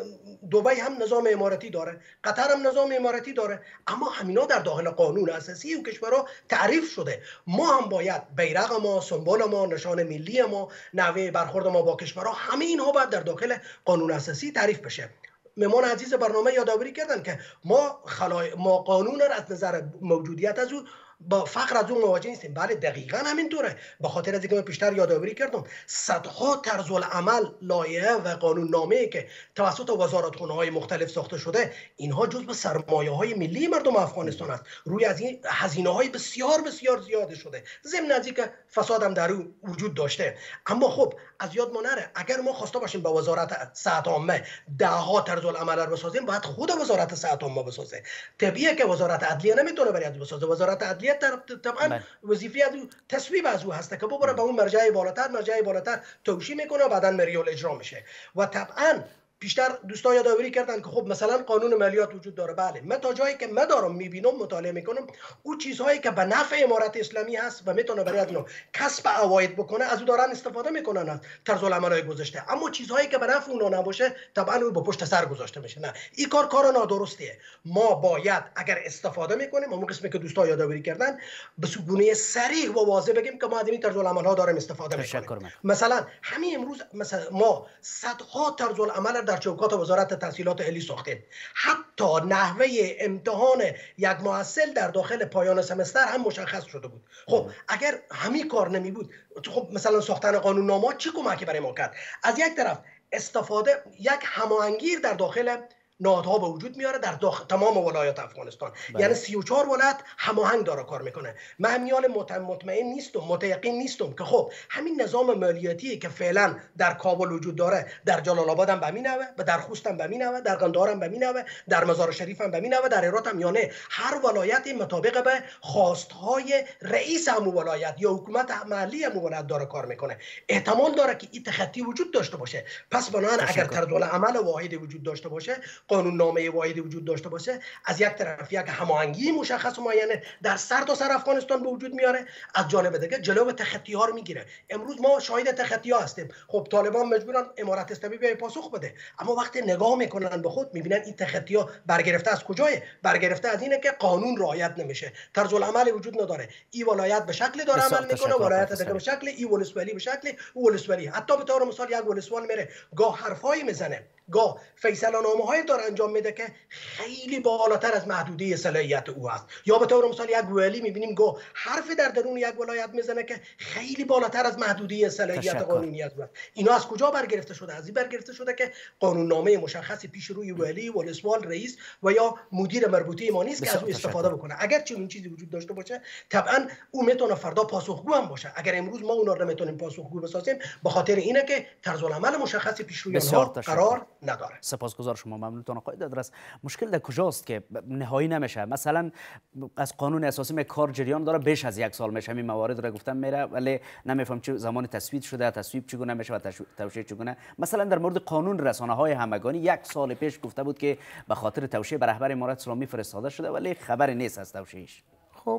دبی هم نظام اماراتی داره، قطر هم نظام اماراتی داره، اما همینا در داخل قانون اساسی و کشورها تعریف شده. ما هم باید بیرق ما، سمبل ما، نشان ملی ما، نحوه برخورد ما با کشورها، همه اینها باید در داخل قانون اساسی تعریف بشه. مهمان عزیز برنامه یادآوری کردن که ما خلای ما قانون را از نظر موجودیت از او با فقر از اون مواجه نیستیم. بله دقیقاً همینطوره. به خاطر از اینکه من پیشتر یادآوری کردم صدها طرز العمل، لایحه و قانون نامه‌ای که توسط وزارتخانه‌های مختلف ساخته شده، اینها جزو سرمایه‌های ملی مردم افغانستان است. روی از این هزینه‌های بسیار بسیار زیاد شده، ضمن از اینکه فساد هم در او وجود داشته. اما خب از یاد ما نره، اگر ما خواسته باشیم به وزارت صحت عامه ده ها طرز العمل رو بسازیم، باید خود وزارت صحت عامه بسازه. طبیعیه که وزارت عدلیه نمیتونه برای بسازه. وزارت عدلیه طبعا وظیفه از تصویب از او هست که ببره به اون مرجع بالاتر، مرجع بالاتر توشیح میکنه و بعدا مریال اجرا میشه. و طبعا بیشتر دوستان یادآوری کردن که خب مثلا قانون مالیات وجود داره. بله، من تا جایی که من دارم میبینم، مطالعه میکنم، او چیزهایی که به نفع امارت اسلامی هست و میتونه برای از اینا کسب عواید بکنه، از او دارن استفاده میکنن از طرز العمل‌های گذشته. اما چیزهایی که به نفع اونا نباشه، طبعا او به پشت سر گذاشته میشه. نه، این کار کار نادرستیه. ما باید اگر استفاده میکنیم، اون قسمی که دوستان یادآوری کردن، به گونه صریح و واضح بگیم که ما از این طرز العمل‌ها داریم استفاده میکنیم. مثلا همین امروز مثلا ما صدها طرز العمل در چوکات وزارت تحصیلات عالی ساختیم. حتی نحوه امتحان یک محصل در داخل پایان سمستر هم مشخص شده بود. خب اگر همین کار نمی بود، خب مثلا ساختن قانون نامه چی کمکی برای ما کرد؟ از یک طرف استفاده، یک هماهنگی در داخل نهادها به وجود میاره در داخل تمام ولایات افغانستان. بله. یعنی سی و چهار ولایت هماهنگ داره کار میکنه. من همیال مطمئن نیستم، متیقن نیستم که خب همین نظام مالیاتی که فعلا در کابل وجود داره، در جلال آباد هم به همین نحوه، در خوست هم به همین نحوه، در قندهار هم به همین نحوه، در مزار شریف هم به همین نحوه، در هرات هم، یعنی هر ولایت مطابق به خواستهای رئیس همون ولایت یا حکومت محلی همون ولایت داره کار میکنه. احتمال داره که این تخطی وجود داشته باشه. پس بنابراین اگر طرز العمل واحد وجود داشته باشه، قانون نامه واحدی وجود داشته باشه، از یک طرف یک هماهنگی مشخص و معینه در سر تا سر افغانستان به وجود میاره، از جانب دیگه جلو تخطی ها رو میگیره. امروز ما شاهد تخطی ها هستیم. خب طالبان مجبورن امارت اسلامی به پاسخ بده، اما وقتی نگاه میکنن به خود میبینن این تخطی ها برگرفته از کجاه؟ برگرفته از اینه که قانون رعایت نمیشه، طرز العمل وجود نداره. این ولایت به شکل داره عمل میکنه، ولایت دیگه به شکل، این ولسوالی به شکل، او ولسوالی. حتی به طور مثال یک ولسوال میره گاه حرفایی میزنه، گاه فیصله‌نامه‌های داره انجام میده که خیلی بالاتر از محدوده صلاحیت او است. یا به طور مثال یک ولی میبینیم گاه حرف در درون یک ولایت میزنه که خیلی بالاتر از محدوده صلاحیت قانونی است. اینا از کجا برگرفته شده؟ از این برگرفته شده که قانون نامه مشخصی پیش روی ولی، ولسوال، رئیس و یا مدیر مربوطه ما نیست که از او استفاده بکنه. اگر چنین چیزی وجود داشته باشه، طبعا او میتونه فردا پاسخگو هم باشه. اگر امروز ما اونا رو نمیتونیم پاسخگو بسازیم، به خاطر اینه که طرز العمل مشخصی پیش روی آنها قرار نداره. سپاسگزار شما، ممنونتون آقای دادرس. مشکل در کجاست که نهایی نمیشه؟ مثلا از قانون اساسی می کار جریان داره، بیش از یک سال میشه همین موارد را گفتم میره، ولی نمیفهم چه زمان تصویب شده، تصویب چگونه میشه و توشیح چگونه. مثلا در مورد قانون رسانه های همگانی یک سال پیش گفته بود که به خاطر توشیح به رهبر امارت اسلامی فرستاده شده، ولی خبری نیست از توشیحش. خب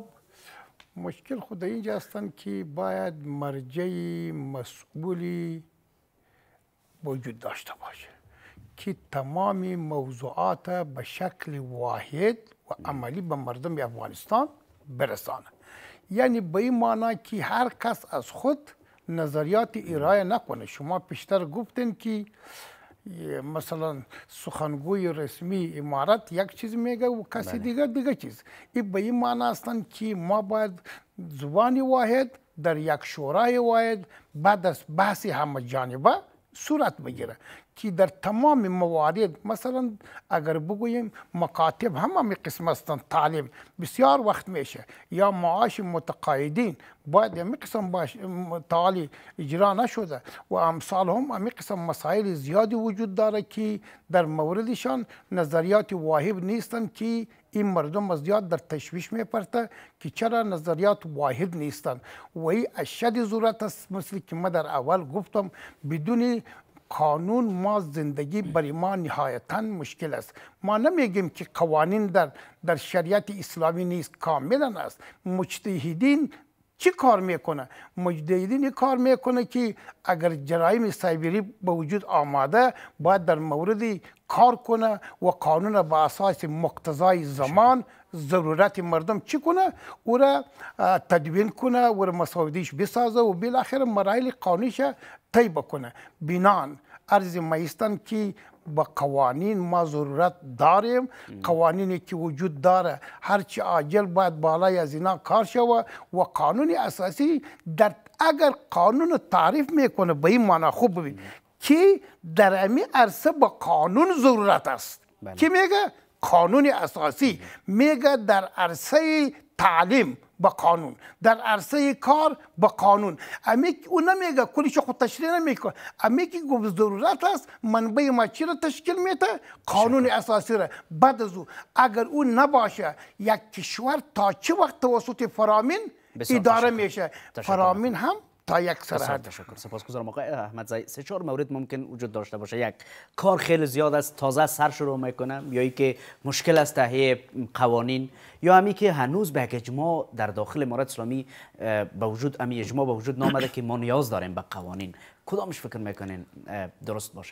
مشکل خود اینجا هستند که باید مرجعی مسئولی وجود داشته باشه که تمام موضوعات به شکل واحد و عملی به مردم افغانستان برسانه. یعنی به این معنی که هر کس از خود نظریات ارائه نکنه. شما پیشتر گفتین که مثلا سخنگوی رسمی امارت یک چیز میگه و کسی دیگه دیگه چیز. این به این معنی هستند که ما باید زبان واحد در یک شورای واحد بعد از بحث همه جانبه صورت بگیره که در تمام موارد، مثلا اگر بگوییم مکاتب هم همین قسم هستند، تعلیم بسیار وقت میشه، یا معاش متقاعدین باید همین قسم باش تعالی اجرا نشده و امثال هم همین قسم مسائل زیادی وجود داره که در موردشان نظریات واحد نیستند که این مردم از زیاد در تشویش میپرته که چرا نظریات واحد نیستند و این اشد ضرورت است. مثل که من در اول گفتم، بدون قانون ما زندگی برای ما نهایتا مشکل است. ما نمیگیم که قوانین در در شریعت اسلامی نیست، کاملا است. مجتهدین چی کار میکنه؟ مجتهدین کار میکنه که اگر جرایم سایبری به وجود آمده باید در موردی کار کنه و قانون با اساس مقتضای زمان ضرورت مردم چی کنه او را تدوین کنه، او را مسودیش بسازه و بالاخره مراحل قانونیش طی بکنه. بنان عرض میستن که با قوانین ما ضرورت داریم. قوانینی که وجود داره هرچی عاجل باید بالای از اینا کار شوه و قانون اساسی در اگر قانون تعریف میکنه به این معنا خوب ببین که در امی عرصه با قانون ضرورت است. کی میگه؟ قانون اساسی میگه در عرصه تعلیم با قانون، در عرصه کار با قانون. امی اون نمیگه کلیش خود تشریح نمیکنه، امی که گفت ضرورت است منبع ما چی را تشکیل میده؟ قانون اساسی را. بعد از او اگر اون نباشه یک کشور تا چه وقت توسط فرامین اداره میشه؟ فرامین هم تا یک سر. تشکر. سپاسگزارم آقای احمدزی. سه چهار مورد ممکن وجود داشته باشه. یک، کار خیلی زیاد است، تازه سر شروع میکنه، یا ای که مشکل است تهیه قوانین، یا همی که هنوز به یک اجماع در داخل امارت اسلامی به وجود همی اجماع به وجود نامده که ما نیاز داریم به قوانین. کدامش فکر میکنین درست باشه؟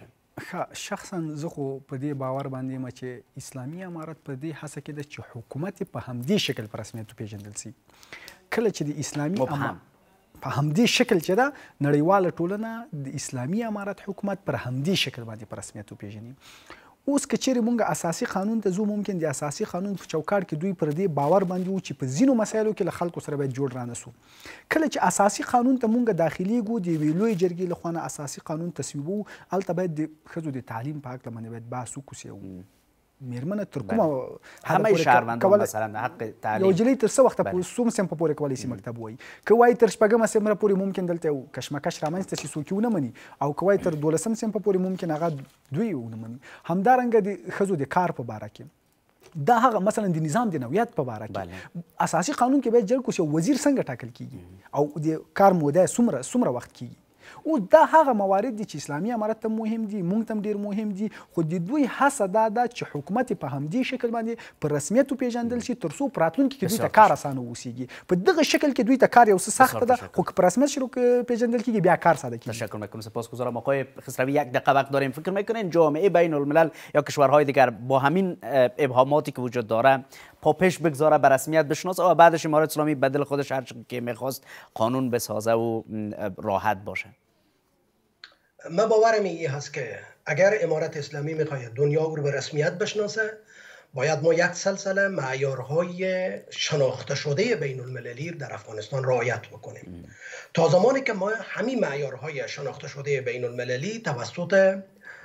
شخصا زه خو په دې باور باندې یم چې اسلامي امارت په دې هڅه کې ده چې حکومت په همدې شکل په رسمیت وپېژندل سي. کله چې د اسلامي امارت په همدې شکل چې ده نړیواله ټولنه د اسلامي امارت حکومت پر همدې شکل باندې په رسمیت وپېژني. اوس که چیرې مونږ اساسي قانون ته ځو، ممکن د اساسي قانون په چوکاټ کې دوی پر دې باور باندې وو چې په ځینو مسایلو کې له خلکو سره باید جوړ رانه سو. کله چې اساسي قانون ته مونږ داخليږو د یوې لویې جرګې له خوا نه اساسي قانون تصویبوو، هلته باید د ښځو د تعلیم په هکله باندې باید بحث وکړو. میرمنه تر کومه همه شهروندان مثلا حق تعلیم یو جلی تر څه وخته پورې څوم سیم په پورې کولی سي مکتب وایي، که وایي تر شپږمه سیم پورې ممکن دلته یو کشمکش رامنځته شي څوک یې ونه مني، او که وایي تر دولسم سیم پورې ممکن هغه دوی ونه مني. همدارنګه د ښځو د کار په باره کې دا هغه مثلا د نظام د نوعیت په باره کې اساسي قانون کې باید جلکو چې وزیر څنګه ټاکل کیږي او د کار موده څومره څومره وخت کیږي. او دا هغه موارد دي چې اسلامي امارت ته مهم دي، مونږ ته ډیر مهم دي، خو د دوی هڅه دا ده چې حکومت په همدې شکل باندې په رسمیت وپېژندل شي تر څو په راتلونکي کې دوی ته کار اسانه وسیږي. په دغه شکل کې دوی ته کار یو څه سخته ده، خو که په رسمیت شروع پېژندل کېږي بیا کار ساده کېږي. تشکر میکنم. سپاسگزارم آقای خسروی. یک دقیقه وقت داریم. فکر میکنین جامعه بین الملل یا کشورهای دیگر با همین ابهاماتی که وجود داره پا پیش بگذاره، به رسمیت بشناسه و بعدش امارت اسلامی به دل خودش هر چیزی که میخواست قانون بسازه و راحت باشه؟ من باورم این هست که اگر امارت اسلامی میخواید دنیا رو به رسمیت بشناسه، باید ما یک سلسله معیارهای شناخته شده بین المللی در افغانستان رعایت بکنیم. تا زمانی که ما همین معیارهای شناخته شده بین المللی توسط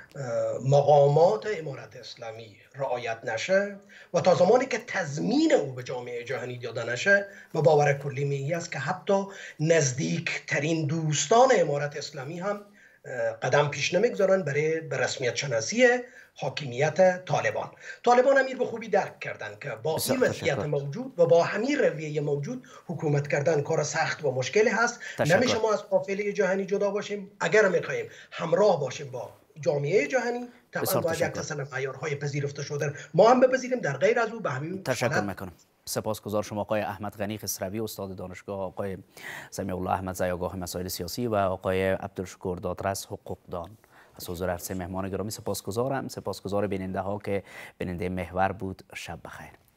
مقامات امارت اسلامی رعایت نشه و تا زمانی که تضمین او به جامعه جهانی داده نشه، و باور کلی می است که حتی نزدیکترین دوستان امارت اسلامی هم قدم پیش نمیگذارن برای به رسمیت شناسی حاکمیت طالبان. طالبان امیر به خوبی درک کردن که با این وضعیت موجود و با همین رویه موجود حکومت کردن کار سخت و مشکلی هست. نمیشه ما از قافله جهانی جدا باشیم. اگر میخوایم همراه باشیم با جامعه جهانی، طبعا باید یک سلسله معیارهای پذیرفته شده ما هم بپذیریم، در غیر از او به همین. تشکر میکنم. سپاسگزار شما آقای احمد غنی خسروی، استاد دانشگاه، آقای سمیع الله احمدزی، آگاه مسائل سیاسی، و آقای عبدالشکور دادرس، حقوقدان. از حضور هر سه مهمان گرامی سپاسگزارم. سپاسگزار بیننده ها که بیننده محور بود. شب بخیر.